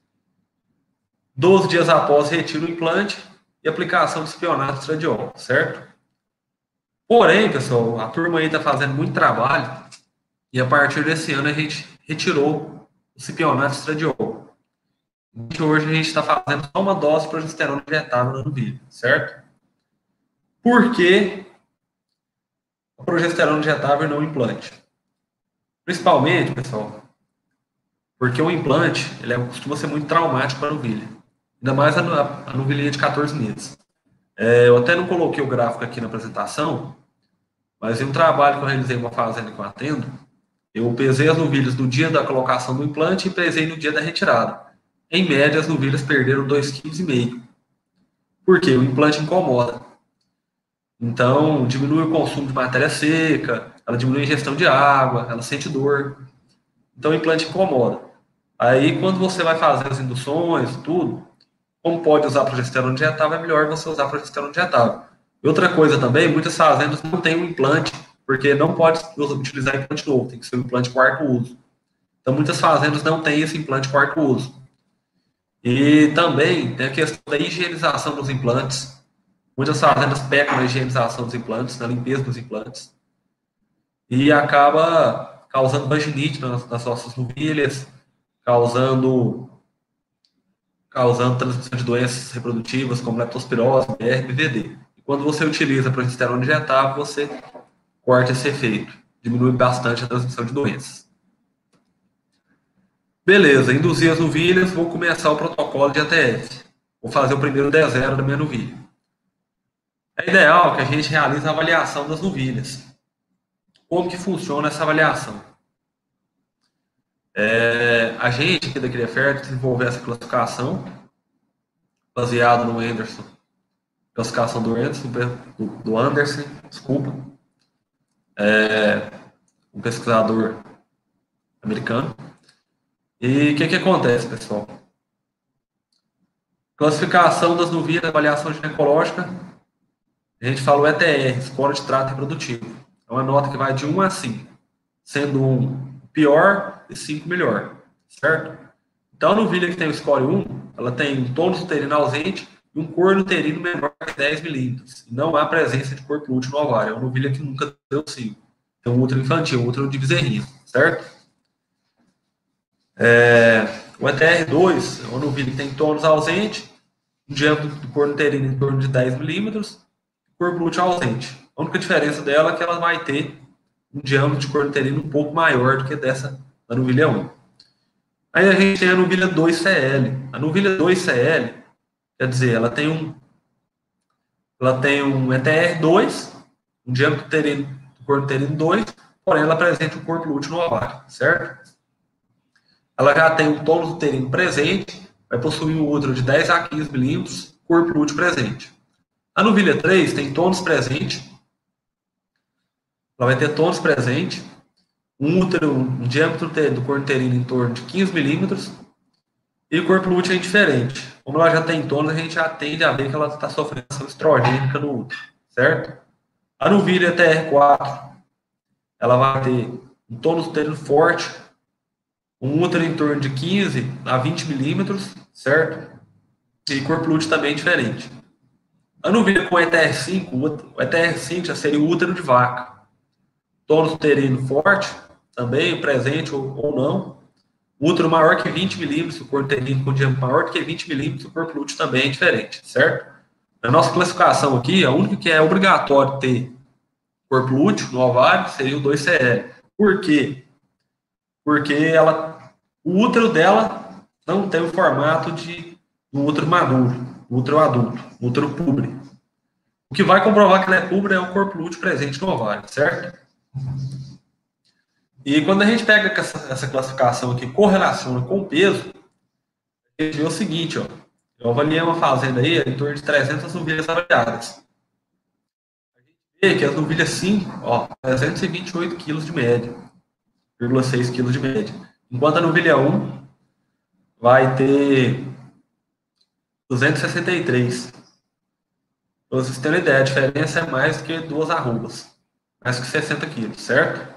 doze dias após retiro o implante e aplicação de cipionato estradiol, certo? Porém, pessoal, a turma aí está fazendo muito trabalho e a partir desse ano a gente retirou o cipionato estradiol. Hoje a gente está fazendo só uma dose de progesterona injetável na novilha, certo? Por que a progesterona injetável e não o implante? Principalmente, pessoal, porque o implante ele é, costuma ser muito traumático para a novilha. Ainda mais a, a novilhinha de quatorze meses. É, eu até não coloquei o gráfico aqui na apresentação, mas em um trabalho que eu realizei em uma fazenda que eu atendo, eu pesei as novilhas no dia da colocação do implante e pesei no dia da retirada. Em média, as novilhas perderam dois vírgula cinco quilos. Por quê? O implante incomoda. Então, diminui o consumo de matéria seca, ela diminui a ingestão de água, ela sente dor. Então, o implante incomoda. Aí, quando você vai fazer as induções e tudo, como pode usar progesterona injetável, é melhor você usar progesterona injetável. E outra coisa também, muitas fazendas não têm um implante, porque não pode utilizar implante novo, tem que ser um implante quarto uso. Então, muitas fazendas não têm esse implante quarto uso. E também tem a questão da higienização dos implantes. Muitas fazendas pecam na higienização dos implantes, na limpeza dos implantes. E acaba causando vaginite nas, nas nossas novilhas, causando, causando transmissão de doenças reprodutivas, como leptospirose, B R, B V D. E quando você utiliza progesterona injetável, você corta esse efeito. Diminui bastante a transmissão de doenças. Beleza, induzir as novilhas, vou começar o protocolo de A T F. Vou fazer o primeiro D zero da minha novilha. É ideal que a gente realize a avaliação das novilhas. Como que funciona essa avaliação? É, a gente aqui da Cria Fértil desenvolveu essa classificação baseado no Anderson. Classificação do Anderson, do, do Anderson, desculpa. É, um pesquisador americano. E o que, que acontece, pessoal? Classificação das novilhas, avaliação ginecológica, a gente fala o E T R, Escola de Trato Reprodutivo. É uma nota que vai de um a cinco, sendo um pior e cinco melhor, certo? Então, a novilha que tem o score um, ela tem um tônus uterino ausente e um corno uterino menor que dez milímetros. Não há presença de corpo lúteo no ovário. É uma novilha que nunca deu cio. É um útero infantil, um útero de bezerrinho, certo? É, o E T R dois é uma novilha que tem tônus ausente, um diâmetro do corno uterino em torno de dez milímetros, corpo lúteo ausente. A única diferença dela é que ela vai ter um diâmetro de corno uterino um pouco maior do que dessa da novilha um. Aí a gente tem a novilha dois C L. A novilha dois C L, quer dizer, ela tem um, ela tem um E T R dois, um diâmetro uterino, do corno uterino dois, porém ela apresenta um corpo lúteo no ovário, certo? Ela já tem um tônus uterino presente, vai possuir um útero de dez a quinze milímetros, corpo lúteo presente. A novilha três tem tônus presente, ela vai ter tônus presente, um útero, um diâmetro do corpo uterino em torno de quinze milímetros, e o corpo lúteo é indiferente. Como ela já tem tônus, a gente já tende a ver que ela está sofrendo ação estrogênica no útero, certo? A novilha T R quatro, ela vai ter um tônus uterino forte, um útero em torno de quinze a vinte milímetros, certo? E corpo lúteo também é diferente. A novilha com E T R cinco, o E T R cinco já seria o útero de vaca. Tônus uterino forte, também presente ou, ou não. Útero maior que vinte milímetros, o corpo uterino com diâmetro maior que vinte milímetros, o corpo lúteo também é diferente, certo? Na nossa classificação aqui, a única que é obrigatório ter corpo lúteo no ovário seria o dois C L. Por quê? Porque ela, o útero dela não tem o formato de um útero maduro, um útero adulto, um útero púbre. O que vai comprovar que ela é púbre é o corpo lúteo presente no ovário, certo? E quando a gente pega essa, essa classificação aqui, correlaciona com o peso, a gente vê o seguinte, ó. Eu avaliei uma fazenda aí em torno de trezentas novilhas avaliadas. A gente vê que as novilhas cinco, ó, trezentos e vinte e oito quilos de média, vírgula seis quilos de média. Enquanto a novilha um vai ter duzentos e sessenta e três. Para vocês terem ideia, a diferença é mais do que duas arrobas. Mais que sessenta quilos, certo?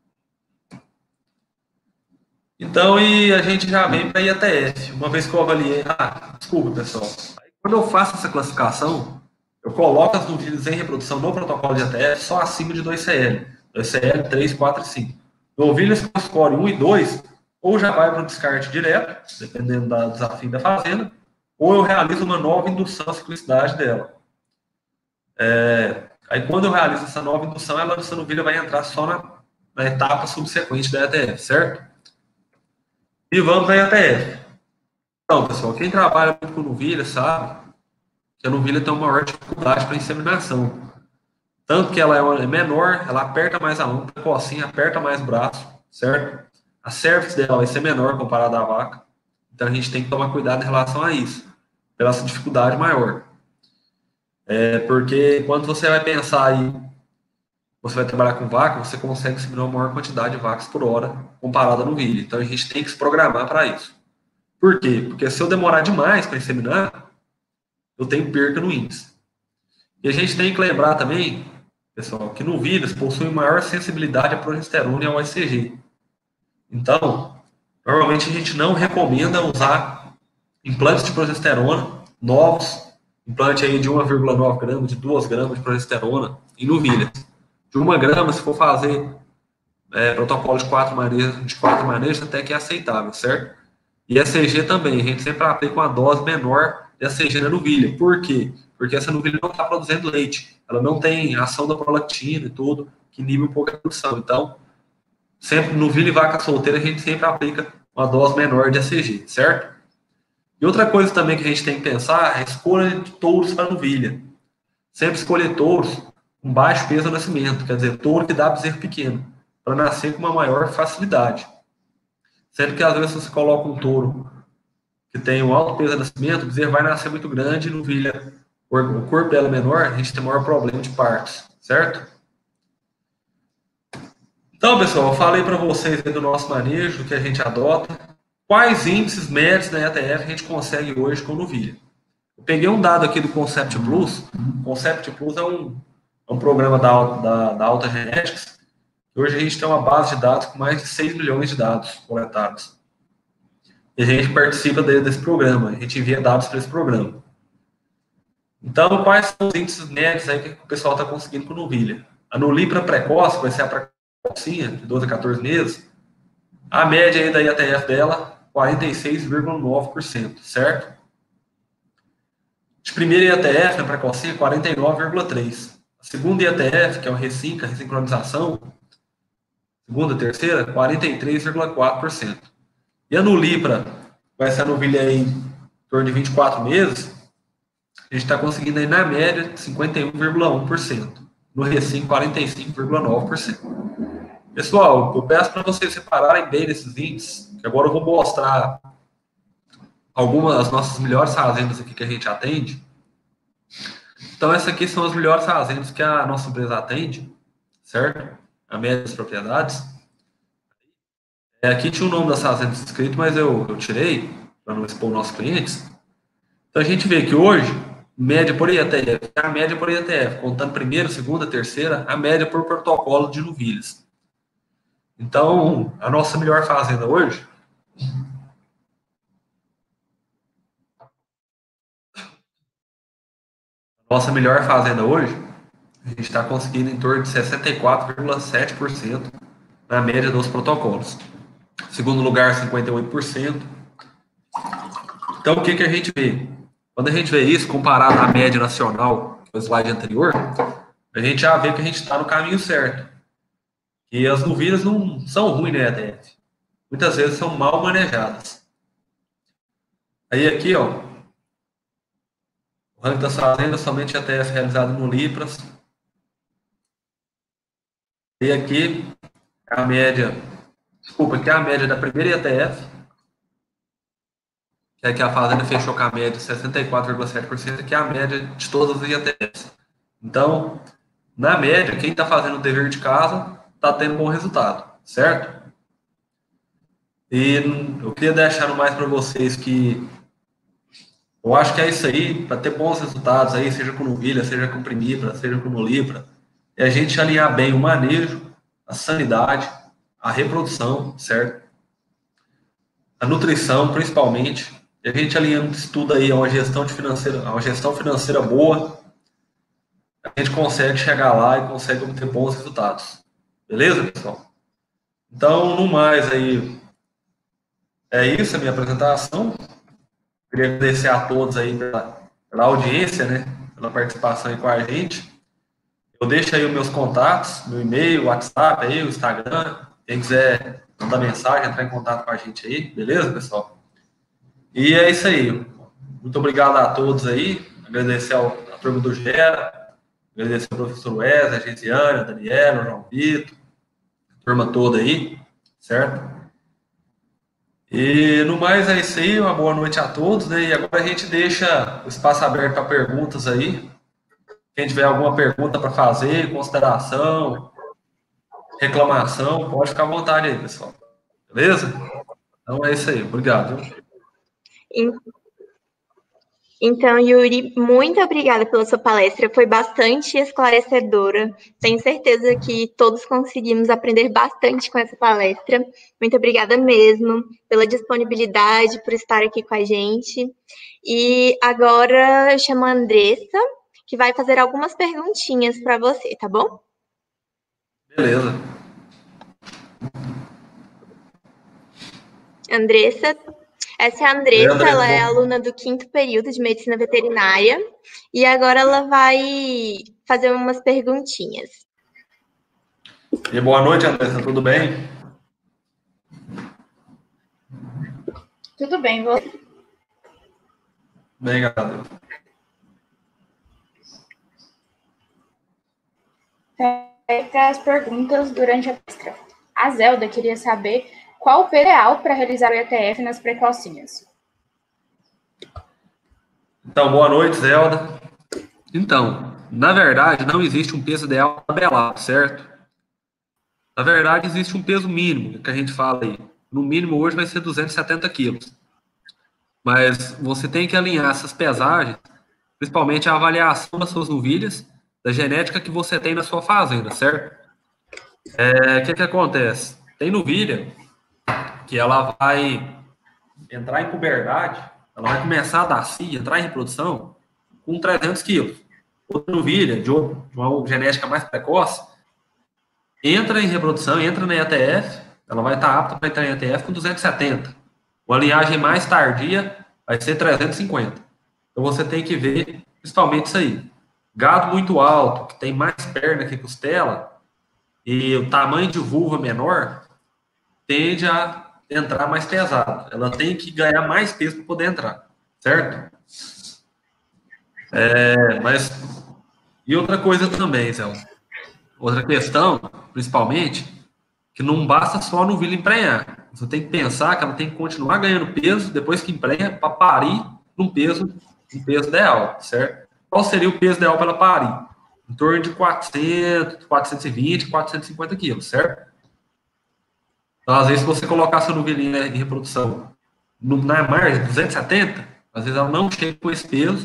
Então, e a gente já vem para I A T F. Uma vez que eu avaliei... Ah, desculpa, pessoal. Aí, quando eu faço essa classificação, eu coloco as novilhas em reprodução no protocolo de I A T F só acima de dois C L. dois C L, três, quatro e cinco. Novilhas com score um e dois, ou já vai para o descarte direto, dependendo do desafio da fazenda, ou eu realizo uma nova indução à ciclicidade dela. É, aí, quando eu realizo essa nova indução, ela, essa novilha vai entrar só na, na etapa subsequente da I A T F, certo? E vamos para a I A T F. Então, pessoal, quem trabalha muito com novilha sabe que a novilha tem uma maior dificuldade para inseminação. Tanto que ela é menor, ela aperta mais a mão, precocinha, aperta mais o braço, certo? A cervix dela vai ser menor comparada à vaca. Então, a gente tem que tomar cuidado em relação a isso, pela essa dificuldade maior. É porque quando você vai pensar aí, você vai trabalhar com vaca, você consegue inseminar uma maior quantidade de vacas por hora comparada à novilha. Então, a gente tem que se programar para isso. Por quê? Porque se eu demorar demais para inseminar, eu tenho perca no índice. E a gente tem que lembrar também, pessoal, que novilhas possuem maior sensibilidade à progesterona e ao I C G. Então, normalmente a gente não recomenda usar implantes de progesterona novos, implante aí de um vírgula nove gramas, de dois gramas de progesterona em novilhas. De uma grama, se for fazer é, protocolo de quatro manejos, de quatro manejos, até que é aceitável, certo? E a C G também, a gente sempre aplica uma dose menor de A C G na novilha. Por quê? Porque essa novilha não está produzindo leite. Ela não tem ação da prolactina e tudo, que inibe um pouco a produção. Então, sempre novilha e vaca solteira, a gente sempre aplica uma dose menor de A C G, certo? E outra coisa também que a gente tem que pensar é a escolha de touros para novilha. Sempre escolher touros com baixo peso no nascimento, quer dizer, touro que dá bezerro pequeno, para nascer com uma maior facilidade. Sempre que às vezes você coloca um touro que tem um alto peso de nascimento, o bezerro vai nascer muito grande, novilha, o corpo dela é menor, a gente tem maior problema de partos, certo? Então, pessoal, eu falei para vocês aí do nosso manejo, do que a gente adota, quais índices médios da I A T F a gente consegue hoje com novilha. Eu peguei um dado aqui do Concept Plus. O Concept Plus é um, é um programa da, da, da Alta Genetics. Hoje a gente tem uma base de dados com mais de seis milhões de dados coletados. E a gente participa desse programa, a gente envia dados para esse programa. Então, quais são os índices médios aí que o pessoal está conseguindo com novilha? A nulipra precoce, vai ser a precocinha, de doze a quatorze meses, a média aí da I A T F dela, quarenta e seis vírgula nove por cento, certo? De primeira I A T F, na precocinha, quarenta e nove vírgula três por cento. A segunda I A T F, que é o recinca, ressincronização, segunda, terceira, quarenta e três vírgula quatro por cento. E a nulipra, vai ser a novilha aí em torno de vinte e quatro meses, a gente está conseguindo aí na média cinquenta e um vírgula um por cento. No recinco, quarenta e cinco vírgula nove por cento. Pessoal, eu peço para vocês separarem bem desses índices, que agora eu vou mostrar algumas das nossas melhores fazendas aqui que a gente atende. Então, essas aqui são as melhores fazendas que a nossa empresa atende, certo? A média das propriedades. É, aqui tinha o nome das fazendas escrito, mas eu, eu tirei, para não expor nossos clientes. Então, a gente vê que hoje, média por I E T F, a média por I E T F, contando primeira, segunda, terceira, a média por protocolo de novilhas. Então, a nossa melhor fazenda hoje... Nossa melhor fazenda hoje, a gente está conseguindo em torno de sessenta e quatro vírgula sete por cento na média dos protocolos. Segundo lugar, cinquenta e oito por cento. Então, o que, que a gente vê? Quando a gente vê isso, comparado à média nacional, que é o slide anterior, a gente já vê que a gente está no caminho certo. E as novilhas não são ruins, né, E T F? Muitas vezes são mal manejadas. Aí aqui, ó, o ranking das fazendas, somente E T F realizado no Libras. E aqui, a média, desculpa, aqui é a média da primeira E T F, que é que a fazenda fechou com a média de sessenta e quatro vírgula sete por cento, que é a média de todas as E T Fs. Então, na média, quem está fazendo o dever de casa está tendo bom resultado, certo? E eu queria deixar no mais para vocês que eu acho que é isso aí, para ter bons resultados aí, seja com novilha, seja com primípara, seja com molípara, é a gente alinhar bem o manejo, a sanidade, a reprodução, certo? A nutrição, principalmente. E a gente alinhando isso tudo aí a uma gestão de financeira, a uma gestão financeira boa, a gente consegue chegar lá e consegue obter bons resultados. Beleza, pessoal? Então, no mais aí, é isso a minha apresentação. Queria agradecer a todos aí pela, pela audiência, né? Pela participação aí com a gente. Eu deixo aí os meus contatos, meu e-mail, WhatsApp aí, o Instagram. Quem quiser mandar mensagem, entrar em contato com a gente aí, beleza, pessoal? E é isso aí. Muito obrigado a todos aí. Agradecer ao, a turma do Gera, agradecer ao professor Wesley, a Gesiane, a Daniela, o João Vitor, a turma toda aí, certo? E no mais é isso aí, uma boa noite a todos, né? E agora a gente deixa o espaço aberto para perguntas aí. Quem tiver alguma pergunta para fazer, consideração, reclamação, pode ficar à vontade aí, pessoal. Beleza? Então é isso aí, obrigado. Então, Yuri, muito obrigada pela sua palestra, foi bastante esclarecedora. Tenho certeza que todos conseguimos aprender bastante com essa palestra. Muito obrigada mesmo pela disponibilidade, por estar aqui com a gente. E agora eu chamo a Andressa, que vai fazer algumas perguntinhas para você, tá bom? Beleza. Andressa, essa é a Andressa, ela é aluna do quinto período de Medicina Veterinária e agora ela vai fazer umas perguntinhas. E boa noite, Andressa, tudo bem? Tudo bem, você? Bem, galera. Feita as perguntas durante a palestra. A Zelda queria saber qual o P ideal para realizar o E T F nas precocinhas. Então, boa noite, Zelda. Então, na verdade, não existe um peso ideal tabelado, certo? Na verdade, existe um peso mínimo, que a gente fala aí. No mínimo, hoje vai ser duzentos e setenta quilos. Mas você tem que alinhar essas pesagens, principalmente a avaliação das suas novilhas, da genética que você tem na sua fazenda, certo? É, o que que acontece? Tem novilha que ela vai entrar em puberdade, ela vai começar a dar cia, entrar em reprodução com trezentos quilos. Outra novilha, de uma genética mais precoce, entra em reprodução, entra na E T F, ela vai estar apta para entrar em E T F com duzentos e setenta. Uma linhagem mais tardia vai ser trezentos e cinquenta. Então você tem que ver principalmente isso aí. Gado muito alto, que tem mais perna que costela, e o tamanho de vulva menor, tende a entrar mais pesado. Ela tem que ganhar mais peso para poder entrar, certo? É, mas... E outra coisa também, Zé. Outra questão, principalmente, que não basta só a novilha emprenhar. Você tem que pensar que ela tem que continuar ganhando peso depois que emprenha para parir num peso, um peso ideal, certo? Qual seria o peso ideal para ela parir? Em torno de quatrocentos, quatrocentos e vinte, quatrocentos e cinquenta quilos, certo? Então, às vezes, se você colocar essa novilhinha em reprodução no, na margem duzentos e setenta, às vezes ela não chega com esse peso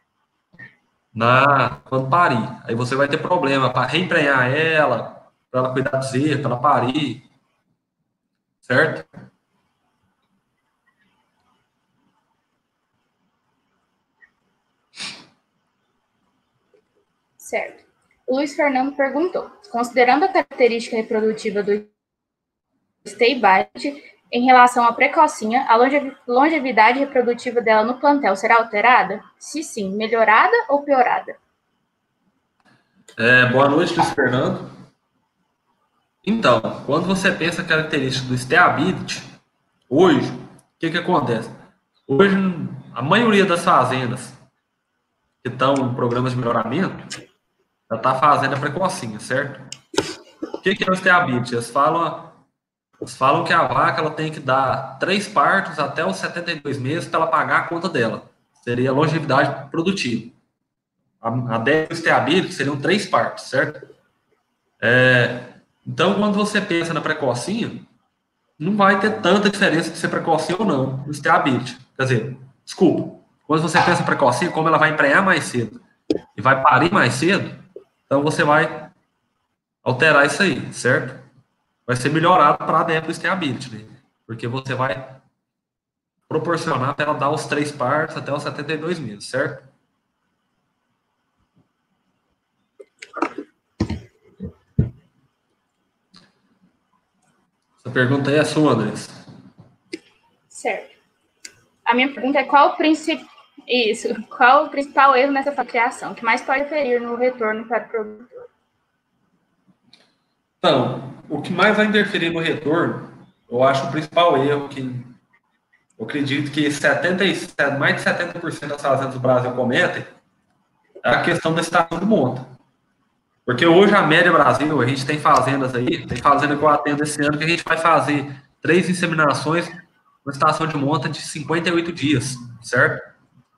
na, quando parir. Aí você vai ter problema para reemprenhar ela, para ela cuidar do zero, para ela parir, certo? Certo. O Luiz Fernando perguntou, considerando a característica reprodutiva do stay bite em relação à precocinha, a longevidade reprodutiva dela no plantel será alterada? Se sim, melhorada ou piorada? É, boa noite, Luiz Fernando. Então, quando você pensa a característica do stability, hoje, o que, que acontece? Hoje, a maioria das fazendas que estão em programas de melhoramento já está fazendo a precocinha, certo? O que, que é o stability? Eles falam, eles falam que a vaca ela tem que dar três partos até os setenta e dois meses para ela pagar a conta dela. Seria a longevidade produtiva. A, a dez do stability seriam três partos, certo? É, então, quando você pensa na precocinha, não vai ter tanta diferença de ser precocinha ou não no stability. Quer dizer, desculpa, quando você pensa em precocinha, como ela vai emprenhar mais cedo e vai parir mais cedo, então você vai alterar isso aí, certo? Vai ser melhorado para a dentro do stability, né? Porque você vai proporcionar para ela dar os três partos até os setenta e dois meses, certo? Essa pergunta aí é sua, Andrés. Certo. A minha pergunta é qual o principal isso, qual o principal erro nessa criação que mais pode ferir no retorno para o produtor? Então, o que mais vai interferir no retorno, eu acho o principal erro que eu acredito que setenta, mais de setenta por cento das fazendas do Brasil cometem é a questão da estação de monta. Porque hoje a média Brasil, a gente tem fazendas aí, tem fazenda que eu atendo esse ano que a gente vai fazer três inseminações uma estação de monta de cinquenta e oito dias, certo?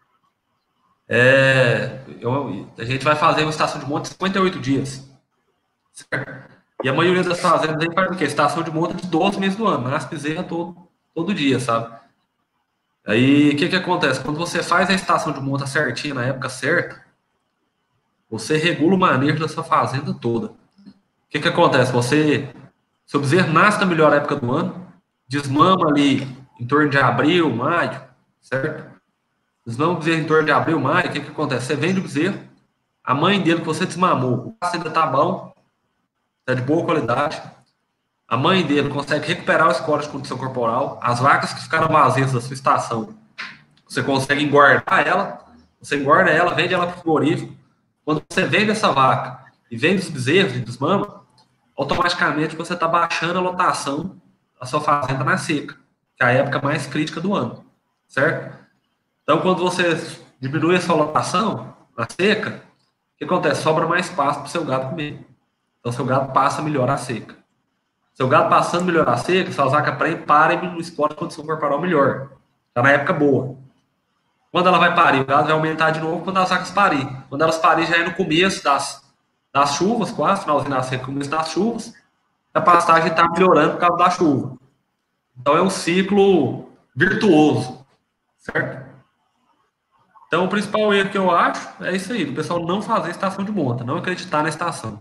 É, eu, a gente vai fazer uma estação de monta de cinquenta e oito dias, certo? E a maioria das fazendas aí faz o quê? Estação de monta de doze meses do ano, nasce bezerra todo, todo dia, sabe? Aí, o que que acontece? Quando você faz a estação de monta certinha, na época certa, você regula o manejo da sua fazenda toda. O que que acontece? Você, seu bezerro nasce na melhor época do ano, desmama ali em torno de abril, maio, certo? Desmama o bezerro em torno de abril, maio, o que que acontece? Você vende o bezerro, a mãe dele que você desmamou, o pasto ainda tá bom, tá de boa qualidade, a mãe dele consegue recuperar o score de condição corporal, as vacas que ficaram vazias da sua estação, você consegue engordar ela, você engorda ela, vende ela para o frigorífico. Quando você vende essa vaca e vende os bezerros e desmama, automaticamente você está baixando a lotação da sua fazenda na seca, que é a época mais crítica do ano, certo? Então, quando você diminui a sua lotação na seca, o que acontece? Sobra mais pasto para o seu gado comer. Então, seu gado passa a melhorar a seca. Seu gado passando a melhorar a seca, sua vaca para e no score de condição corporal melhor. Está na época boa. Quando ela vai parir, o gado vai aumentar de novo quando as vacas parirem. Quando elas parirem, já é no começo das, das chuvas, quase, finalzinho da seca, começo das chuvas, a pastagem está melhorando por causa da chuva. Então, é um ciclo virtuoso, certo? Então, o principal erro que eu acho é isso aí, do pessoal não fazer estação de monta, não acreditar na estação.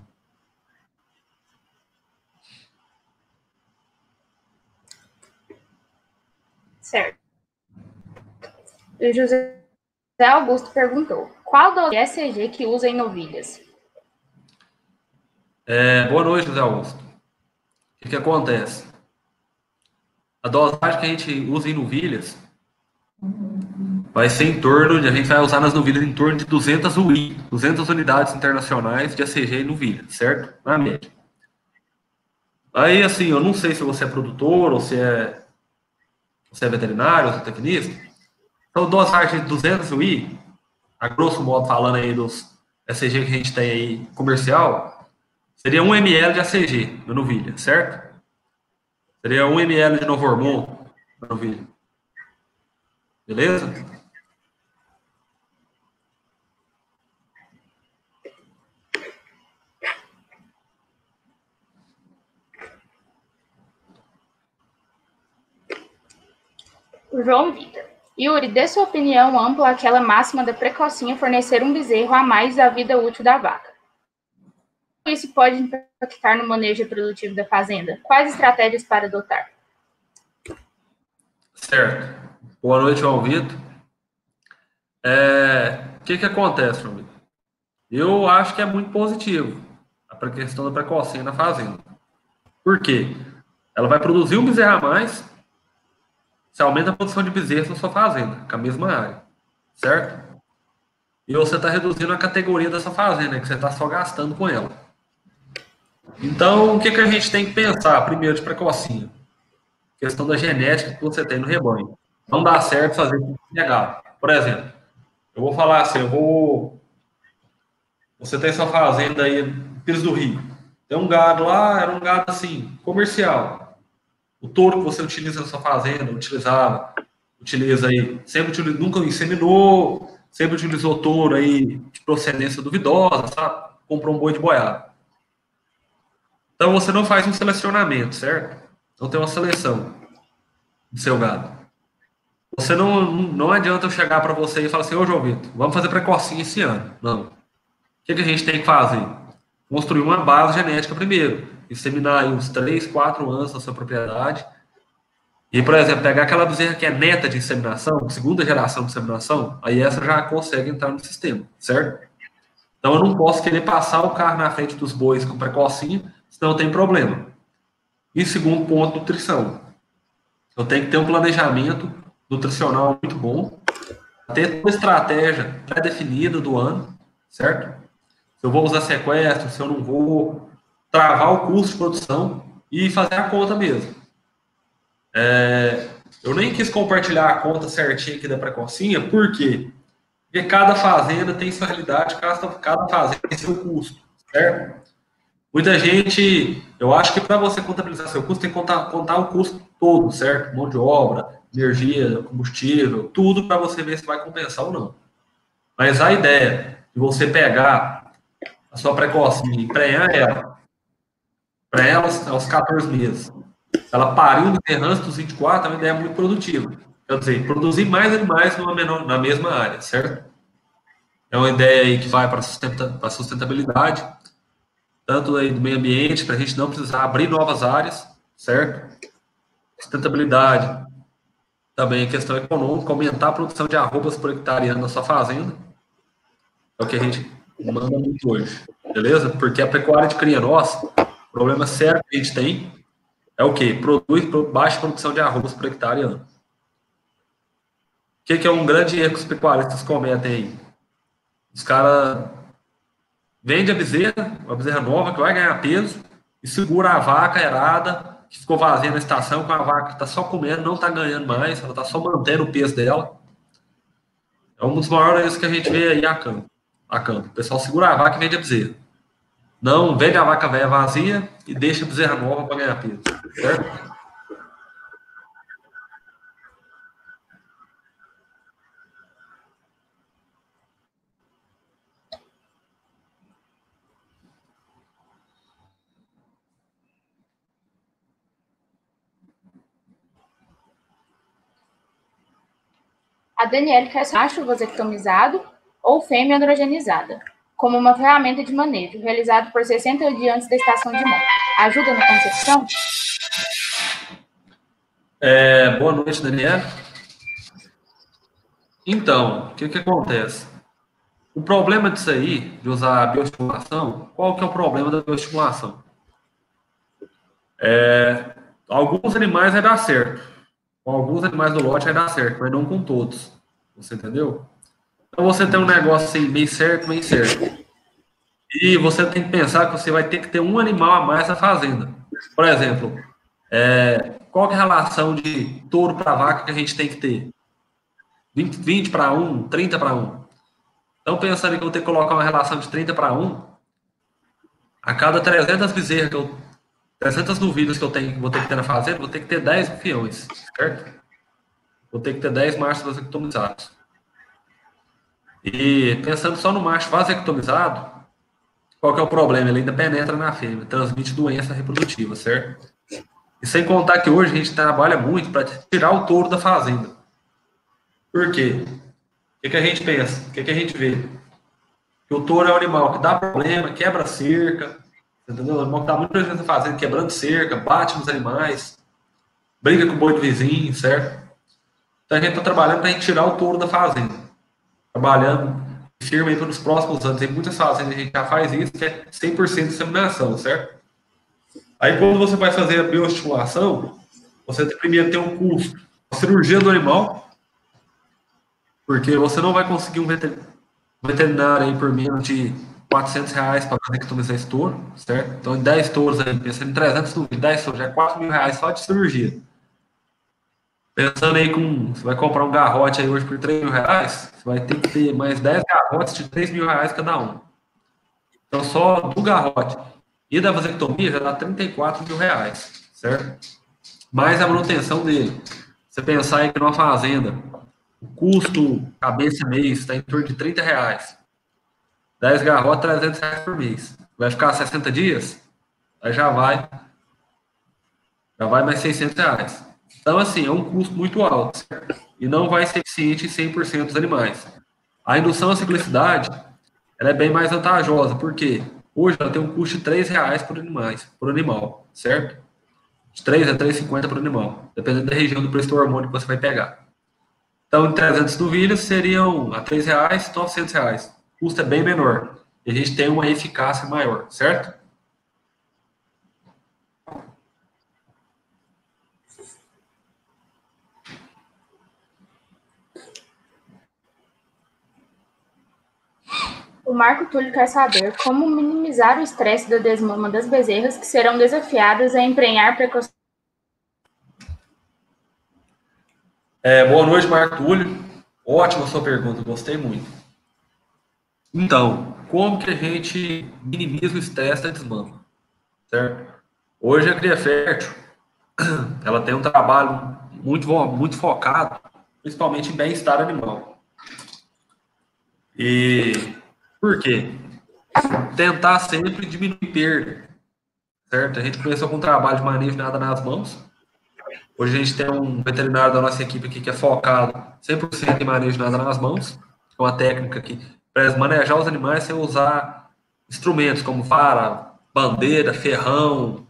Certo. O José Augusto perguntou, qual dose E C G que usa em novilhas? É, boa noite, José Augusto. O que, que acontece? A dosagem que a gente usa em novilhas vai ser em torno, de, a gente vai usar nas novilhas em torno de duzentas U I, duzentas unidades internacionais de A C G em novilha, certo? Na média. Aí, assim, eu não sei se você é produtor, ou se é, você é veterinário, ou se é tecnista. Então, dosagem de duzentas U I, a grosso modo falando aí dos A C G que a gente tem aí comercial, seria um mililitro de A C G na novilha, certo? Seria um mililitro de novo hormônio para o novilho. Beleza? O João Vitor. Yuri, dê sua opinião ampla àquela máxima da precocinha fornecer um bezerro a mais da vida útil da vaca. Como isso pode impactar no manejo reprodutivo da fazenda? Quais estratégias para adotar? Certo. Boa noite, João Vitor. É, o que que acontece, João Vitor? Eu acho que é muito positivo a questão da precocinha na fazenda. Por quê? Ela vai produzir um bezerro a mais. Você aumenta a produção de bezerros na sua fazenda, com a mesma área, certo? E você está reduzindo a categoria dessa fazenda, que você está só gastando com ela. Então, o que, que a gente tem que pensar, primeiro, de precocinha? Questão da genética que você tem no rebanho. Não dá certo fazer com legado. Por exemplo, eu vou falar assim, eu vou... Você tem sua fazenda aí, Pires do Rio. Tem um gado lá, era um gado assim, comercial. O touro que você utiliza na sua fazenda, utilizava, utiliza aí, sempre utiliza, nunca inseminou, sempre utilizou touro aí de procedência duvidosa, sabe? Comprou um boi de boiada. Então você não faz um selecionamento, certo? Não tem uma seleção do seu gado. Você não, não adianta eu chegar para você e falar assim, ô João Vitor, vamos fazer precocinha esse ano. Não. O que, que a gente tem que fazer? Construir uma base genética primeiro. Inseminar aí uns três, quatro anos na sua propriedade. E, por exemplo, pegar aquela bezerra que é neta de inseminação, segunda geração de inseminação, aí essa já consegue entrar no sistema, certo? Então eu não posso querer passar o carro na frente dos bois com precocinho, senão tem problema. E segundo ponto, nutrição. Eu tenho que ter um planejamento nutricional muito bom, ter uma estratégia pré-definida do ano, certo? Se eu vou usar sequestro, se eu não vou, travar o custo de produção e fazer a conta mesmo. É, eu nem quis compartilhar a conta certinha aqui da precocinha, por quê? Porque cada fazenda tem sua realidade, cada, cada fazenda tem seu custo, certo? Muita gente, eu acho que para você contabilizar seu custo, tem que contar, contar o custo todo, certo? Mão de obra, energia, combustível, tudo para você ver se vai compensar ou não. Mas a ideia de você pegar a sua precocinha e emprenhar ela, para ela aos quatorze meses, ela pariu no terrâncio dos vinte e quatro, é uma ideia muito produtiva. Quer dizer, produzir mais animais numa menor, na mesma área, certo? É uma ideia aí que vai para a sustentabilidade, tanto aí do meio ambiente, para a gente não precisar abrir novas áreas, certo? Sustentabilidade, também questão econômica, aumentar a produção de arrobas por hectare na sua fazenda, é o que a gente manda muito hoje, beleza? Porque a pecuária de cria nossa, o problema sério que a gente tem é o quê? Produz baixa produção de arrobas por hectare ano. O que, que é um grande erro que os pecuaristas cometem aí? Os caras vendem a bezerra, uma bezerra nova que vai ganhar peso, e segura a vaca errada, que ficou vazia na estação, com a vaca que está só comendo, não está ganhando mais, ela está só mantendo o peso dela. É um dos maiores erros que a gente vê aí a campo. A campo. O pessoal segura a vaca e vende a bezerra. Não vende a vaca velha vazia e deixa a bezerra nova para ganhar peso. Certo? A Daniela quer macho vasectomizado ou fêmea androgenizada, como uma ferramenta de manejo, realizado por sessenta dias antes da estação de monte. Ajuda na concepção? É, boa noite, Daniela. Então, o que, que acontece? O problema disso aí, de usar a bioestimulação, qual que é o problema da bioestimulação? É, alguns animais vai dar certo. Com alguns animais do lote vai dar certo, mas não com todos. Você entendeu? Então você tem um negócio assim, meio certo, meio certo. E você tem que pensar que você vai ter que ter um animal a mais na fazenda. Por exemplo, é, qual que é a relação de touro para vaca que a gente tem que ter? vinte, vinte para um, trinta para um. Então, pensando que eu vou ter que colocar uma relação de trinta para um, a cada trezentas bezerras que eu trezentas novilhas que eu tenho, vou ter que ter na fazenda, vou ter que ter dez peões, certo? Vou ter que ter dez machos vasectomizados. E pensando só no macho vasectomizado, qual que é o problema? Ele ainda penetra na fêmea, transmite doença reprodutiva, certo? E sem contar que hoje a gente trabalha muito para tirar o touro da fazenda. Por quê? O que, que a gente pensa? O que, que a gente vê? Que o touro é um animal que dá problema, quebra cerca, entendeu? O animal que dá muita gente na fazenda, quebrando cerca, bate nos animais, briga com o boi do vizinho, certo? Então a gente está trabalhando para a gente tirar o touro da fazenda. Trabalhando firme aí pelos próximos anos. Em muitas fazendas a gente já faz isso, que é cem por cento de inseminação, certo? Aí quando você vai fazer a bioestimulação, você primeiro tem um custo, a cirurgia do animal, porque você não vai conseguir um veterinário aí por menos de quatrocentos reais para vasectomizar esse touro, certo? Então, em dez touros aí, pensando em trezentos, dez touros, já é quatro mil reais só de cirurgia. Pensando aí com, você vai comprar um garrote aí hoje por três mil reais, você vai ter que ter mais dez garrotes de três mil reais cada um. Então, só do garrote e da vasectomia já dá trinta e quatro mil reais, certo? Mais a manutenção dele. Você pensar aí que numa fazenda, o custo cabeça mês está em torno de trinta reais. dez garrotes, trezentos reais por mês. Vai ficar sessenta dias? Aí já vai, já vai mais seiscentos reais. Então, assim, é um custo muito alto, certo? E não vai ser eficiente em cem por cento dos animais. A indução à ciclicidade, ela é bem mais vantajosa, porque hoje ela tem um custo de três reais por, animais, por animal, certo? De três a três reais e cinquenta centavos por animal, dependendo da região do preço do hormônio que você vai pegar. Então, em trezentas novilhas seriam a três reais, novecentos reais. O custo é bem menor. E a gente tem uma eficácia maior, certo? O Marco Túlio quer saber como minimizar o estresse da desmama das bezerras que serão desafiadas a emprenhar precoce. É, boa noite, Marco Túlio. Ótima sua pergunta, gostei muito. Então, como que a gente minimiza o estresse da desmama? Certo? Hoje a cria fértil, ela tem um trabalho muito, muito focado, principalmente em bem-estar animal. E por quê? Tentar sempre diminuir perda, certo? A gente começou com um trabalho de manejo de nada nas mãos. Hoje a gente tem um veterinário da nossa equipe aqui que é focado cem por cento em manejo de nada nas mãos, que é uma técnica que para manejar os animais sem usar instrumentos como vara, bandeira, ferrão,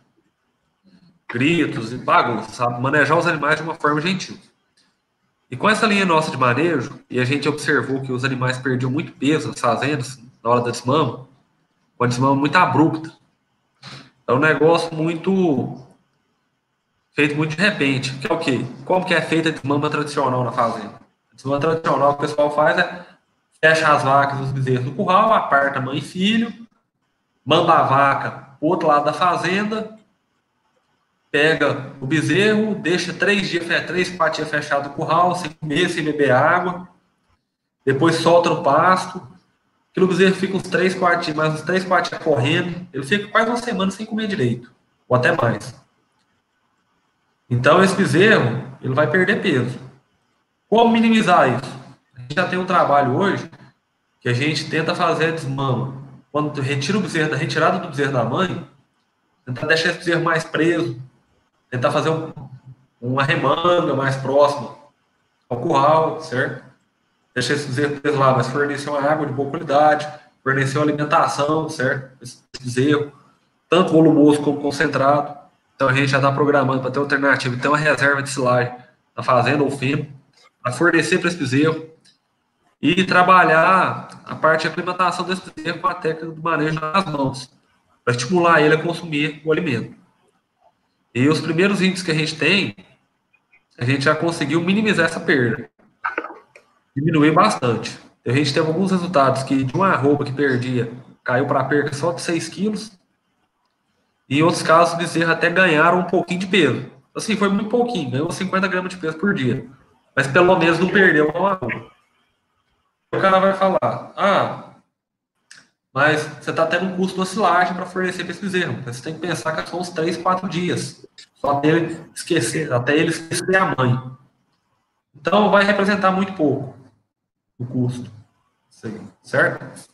gritos e bagunça, sabe? Manejar os animais de uma forma gentil. E com essa linha nossa de manejo, e a gente observou que os animais perdiam muito peso nas fazendas na hora da desmama, uma desmama muito abrupta. É um negócio muito feito muito de repente. Que é o quê? Como que é feita a desmama tradicional na fazenda? A desmama tradicional que o pessoal faz é fecha as vacas, os bezerros no curral, aparta mãe e filho, manda a vaca para o outro lado da fazenda, pega o bezerro, deixa três dias, três, quatro dias fechado no curral, sem comer, sem beber água, depois solta no pasto, aquele bezerro fica uns três, quatro dias, mais uns três, quatro dias correndo, ele fica quase uma semana sem comer direito, ou até mais. Então, esse bezerro, ele vai perder peso. Como minimizar isso? A gente já tem um trabalho hoje que a gente tenta fazer a desmama. Quando retira o bezerro, da retirada do bezerro da mãe, tentar deixar esse bezerro mais preso, tentar fazer um, uma remanga mais próxima ao curral, certo? Deixar esse bezerro preso lá, mas fornecer uma água de boa qualidade, fornecer uma alimentação, certo? Esse bezerro, tanto volumoso como concentrado. Então a gente já está programando para ter alternativa, ter uma reserva de silagem na fazenda ou feno, para fornecer para esse bezerro e trabalhar a parte de aclimatação desse bezerro com a técnica do manejo nas mãos, para estimular ele a consumir o alimento. E os primeiros índices que a gente tem, a gente já conseguiu minimizar essa perda, diminuir bastante. A gente teve alguns resultados que de uma arroba que perdia, caiu para a perca só de seis quilos, e em outros casos, o bezerro até ganharam um pouquinho de peso. Assim, foi muito pouquinho, ganhou cinquenta gramas de peso por dia. Mas pelo menos não perdeu uma arroba. O cara vai falar, ah, mas você está tendo um custo de oscilagem para fornecer para esse bezerro. Você tem que pensar que são uns três, quatro dias, só até ele esquecer, até ele esquecer a mãe. Então, vai representar muito pouco o custo, certo?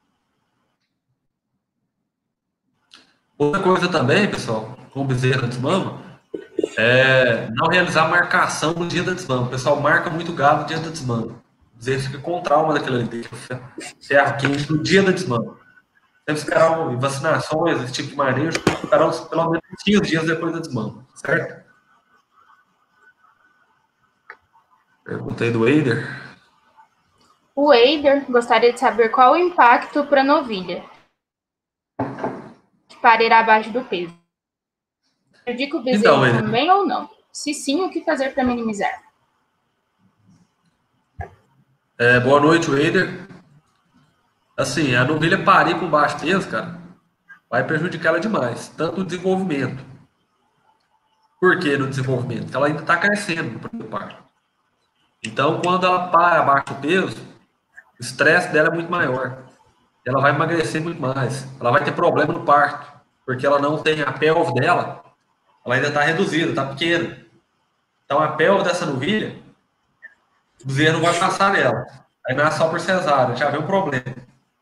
Outra coisa também, pessoal, com o bezerro da desmama, é não realizar marcação no dia da desmama. O pessoal marca muito gado no dia da desmama. O bezerro fica com trauma daquilo ali, ferro quente no dia da desmama. Deve esperar vacinações, esse tipo de manejo, esperar pelo menos quinze dias depois da desmama, certo? Perguntei do Eider. O Eider gostaria de saber qual o impacto para a novilha que parir abaixo do peso. Prejudica o bezerro então, também ou não? Se sim, o que fazer para minimizar? É, boa noite, Eider. Assim, a novilha parir com baixo peso, cara, vai prejudicar ela demais, tanto no desenvolvimento. Por que no desenvolvimento? Porque ela ainda está crescendo no primeiro parto. Então, quando ela para abaixo do peso, o estresse dela é muito maior. Ela vai emagrecer muito mais. Ela vai ter problema no parto, porque ela não tem a pelve dela, ela ainda está reduzida, está pequena. Então, a pelve dessa novilha, o bezerro não vai passar nela. Aí nasce só por cesárea, já vê um problema.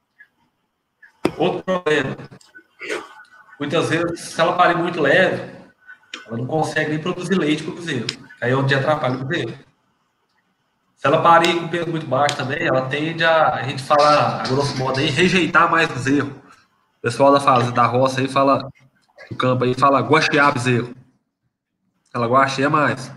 Outro problema. Muitas vezes, se ela parir muito leve, ela não consegue nem produzir leite para o bezerro. Aí é onde atrapalha o bezerro. Se ela parir com peso muito baixo também, ela tende a, a gente fala, a grosso modo, aí, rejeitar mais bezerro. O pessoal da fase da roça aí fala, do campo aí, fala guaxear bezerro. Ela guaxeia mais.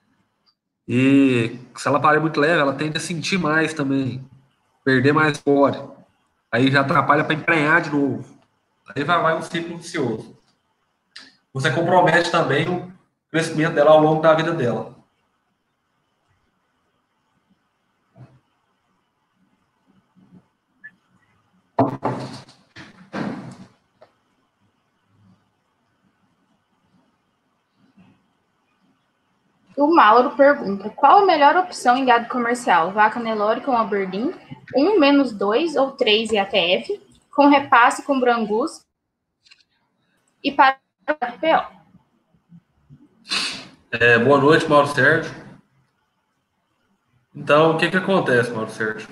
E se ela parir muito leve, ela tende a sentir mais também, perder mais core. Aí já atrapalha para emprenhar de novo. Aí vai, vai um ciclo vicioso. Você compromete também o crescimento dela ao longo da vida dela. O Mauro pergunta, qual a melhor opção em gado comercial? Vaca Nelore com Aberdeen, um menos dois ou três e A T F, com repasse com Brangus e para o P O. É, boa noite, Mauro Sérgio. Então, o que que acontece, Mauro Sérgio?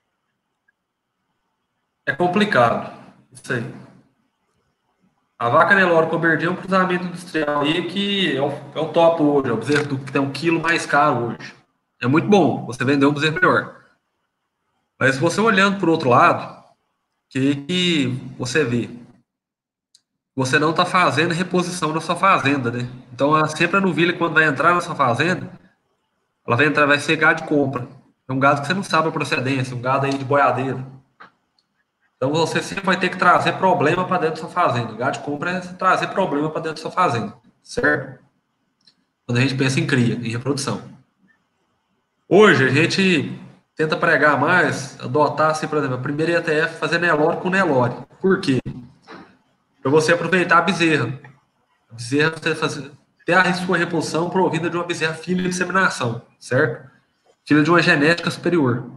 É complicado, isso aí. A vaca Nelore com Aberdeen é um cruzamento industrial aí que é o, é o top hoje, é o bezerro que tem um quilo mais caro hoje. É muito bom, você vendeu um bezerro melhor. Mas você olhando por outro lado, o que, que você vê? Você não está fazendo reposição na sua fazenda, né? Então, sempre a novilha, quando vai entrar na sua fazenda, ela vai entrar, vai ser gado de compra. É um gado que você não sabe a procedência, um gado aí de boiadeiro. Então, você sempre vai ter que trazer problema para dentro da sua fazenda. O gado de compra é trazer problema para dentro da sua fazenda, certo? Quando a gente pensa em cria, em reprodução. Hoje, a gente tenta pregar mais, adotar, assim, por exemplo, a primeira I A T F, fazer Nelore com Nelore. Por quê? Para você aproveitar a bezerra. A bezerra, você fazer, ter a sua reposição provida de uma bezerra filha de inseminação, certo? Filha de uma genética superior.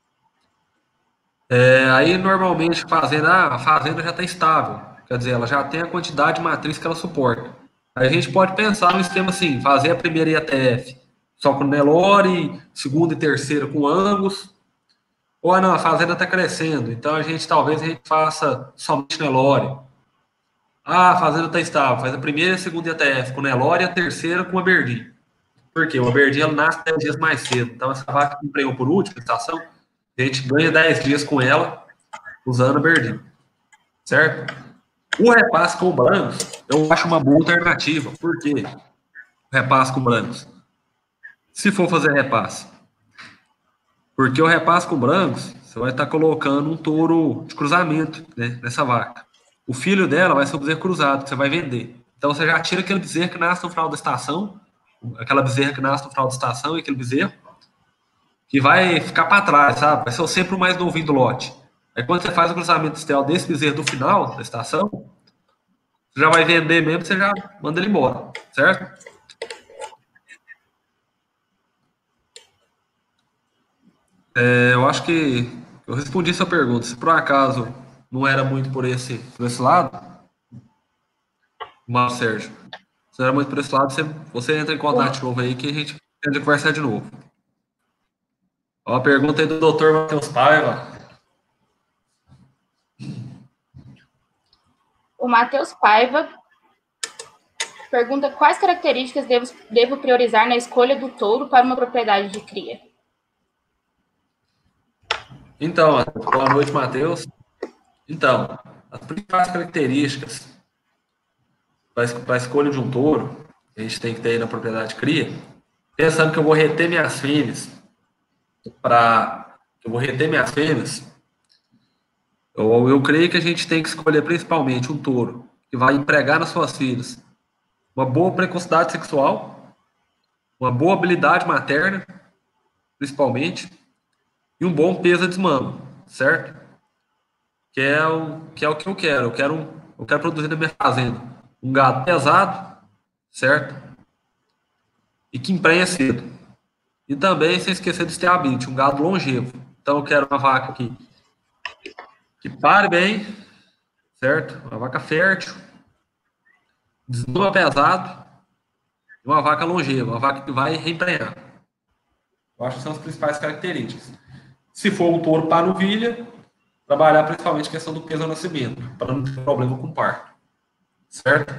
É, aí, normalmente, fazenda, ah, a fazenda já está estável. Quer dizer, ela já tem a quantidade de matriz que ela suporta. Aí a gente pode pensar no esquema assim, fazer a primeira I A T F só com Nelore, segunda e terceira com Angus. Ou ah, não, a fazenda está crescendo, então a gente talvez a gente faça somente Nelore. Ah, a fazenda está estável, faz a primeira e a segunda I A T F com Nelore e a terceira com Aberdeen. Por quê? O Aberdeen ela nasce dez dias mais cedo. Então, essa vaca que emprenhou por última estação, a gente ganha dez dias com ela usando a Aberdeen. Certo? O repasse com brancos, eu acho uma boa alternativa. Por quê? O repasse com brancos. Se for fazer repasse. Porque o repasse com brancos, você vai estar colocando um touro de cruzamento, né, nessa vaca. O filho dela vai ser o bezerro cruzado, que você vai vender. Então, você já tira aquele bezerro que nasce no final da estação, aquela bezerra que nasce no final da estação e aquele bezerro que vai ficar para trás, sabe? Vai ser sempre o mais novinho do lote. Aí, quando você faz o cruzamento estelar desse bezerro do final da estação, você já vai vender mesmo, você já manda ele embora, certo? É, eu acho que eu respondi sua pergunta. Se por acaso não era muito por esse, por esse lado, mas, Sérgio, se não era muito por esse lado, você, você entra em contato de novo aí que a gente tende a conversar de novo. Ó, a pergunta aí do doutor Matheus Paiva. O Matheus Paiva pergunta quais características devo, devo priorizar na escolha do touro para uma propriedade de cria. Então, boa noite, Matheus. Então, as principais características para a escolha de um touro que a gente tem que ter aí na propriedade de cria, pensando que eu vou reter minhas fêmeas, para eu vou reter minhas fêmeas, eu, eu creio que a gente tem que escolher principalmente um touro que vai empregar nas suas filhas uma boa precocidade sexual, uma boa habilidade materna, principalmente, e um bom peso a desmame, certo? Que é o que, é o que eu quero. Eu quero, um, eu quero produzir na minha fazenda um gado pesado, certo? E que emprenha cedo. E também, sem esquecer do esteabite, um gado longevo. Então, eu quero uma vaca que, que pare bem, certo? Uma vaca fértil, desmama pesado, e uma vaca longeva, uma vaca que vai reemprenhar. Eu acho que são as principais características. Se for um touro para novilha, trabalhar principalmente a questão do peso ao nascimento, para não ter problema com o parto. Certo?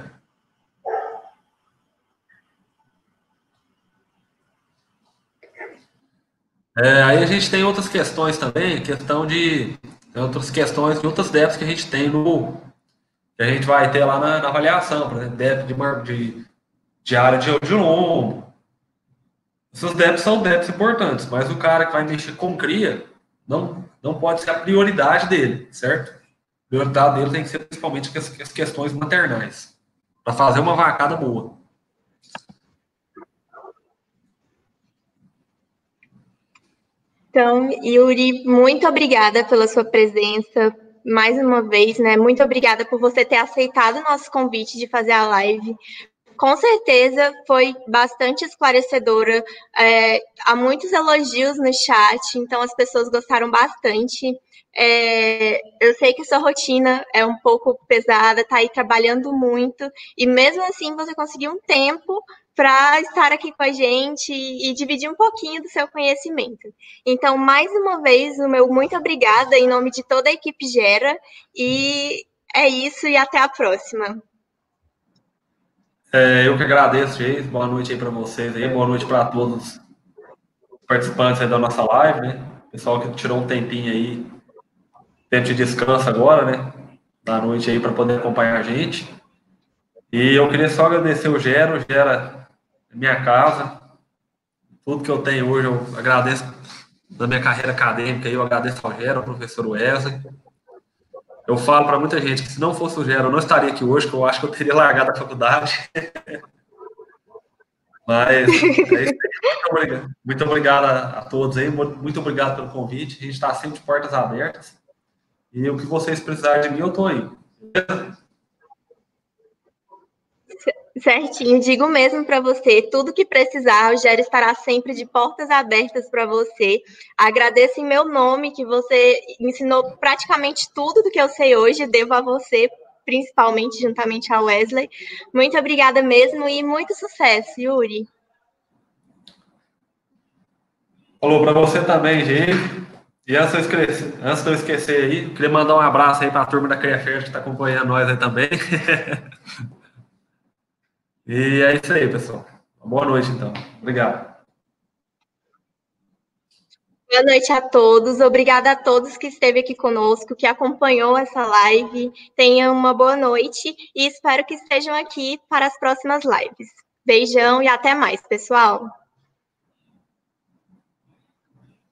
É, aí a gente tem outras questões também, questão de outras questões de outras débitos que a gente tem no que a gente vai ter lá na, na avaliação, por exemplo, débito de, de, de área de, de lombo. Esses débitos são débitos importantes, mas o cara que vai mexer com cria não, não pode ser a prioridade dele, certo? A prioridade dele tem que ser principalmente as, as questões maternais, para fazer uma vacada boa. Então, Yuri, muito obrigada pela sua presença mais uma vez, né? Muito obrigada por você ter aceitado o nosso convite de fazer a live. Com certeza foi bastante esclarecedora. É, há muitos elogios no chat, então as pessoas gostaram bastante. É, eu sei que sua rotina é um pouco pesada, tá aí trabalhando muito, e mesmo assim você conseguiu um tempo para estar aqui com a gente e, e dividir um pouquinho do seu conhecimento. Então, mais uma vez, o meu muito obrigada em nome de toda a equipe Gera, e é isso, e até a próxima. É, eu que agradeço, Geis. Boa noite aí para vocês aí, boa noite para todos os participantes aí da nossa live, né? Pessoal que tirou um tempinho aí, tempo de descanso agora, né? Da noite aí para poder acompanhar a gente. E eu queria só agradecer o Gera, o Gera é minha casa. Tudo que eu tenho hoje eu agradeço na minha carreira acadêmica, eu agradeço ao Gera, ao professor Wesley. Eu falo para muita gente que se não fosse o Gera, eu não estaria aqui hoje, que eu acho que eu teria largado a faculdade. Mas é isso aí. Muito obrigado, muito obrigado a, a todos aí, muito obrigado pelo convite. A gente está sempre de portas abertas. E o que vocês precisarem de mim, eu estou aí. Certinho, digo mesmo para você, tudo que precisar, o Gera estará sempre de portas abertas para você. Agradeço em meu nome, que você ensinou praticamente tudo do que eu sei hoje, devo a você, principalmente, juntamente a Wesley. Muito obrigada mesmo e muito sucesso, Yuri. Falou para você também, gente. E antes de, eu esquecer, antes de eu esquecer aí, queria mandar um abraço aí para a turma da CREAFER que está acompanhando nós aí também. E é isso aí, pessoal. Boa noite, então. Obrigado. Boa noite a todos. Obrigada a todos que esteve aqui conosco, que acompanhou essa live. Tenham uma boa noite e espero que estejam aqui para as próximas lives. Beijão e até mais, pessoal.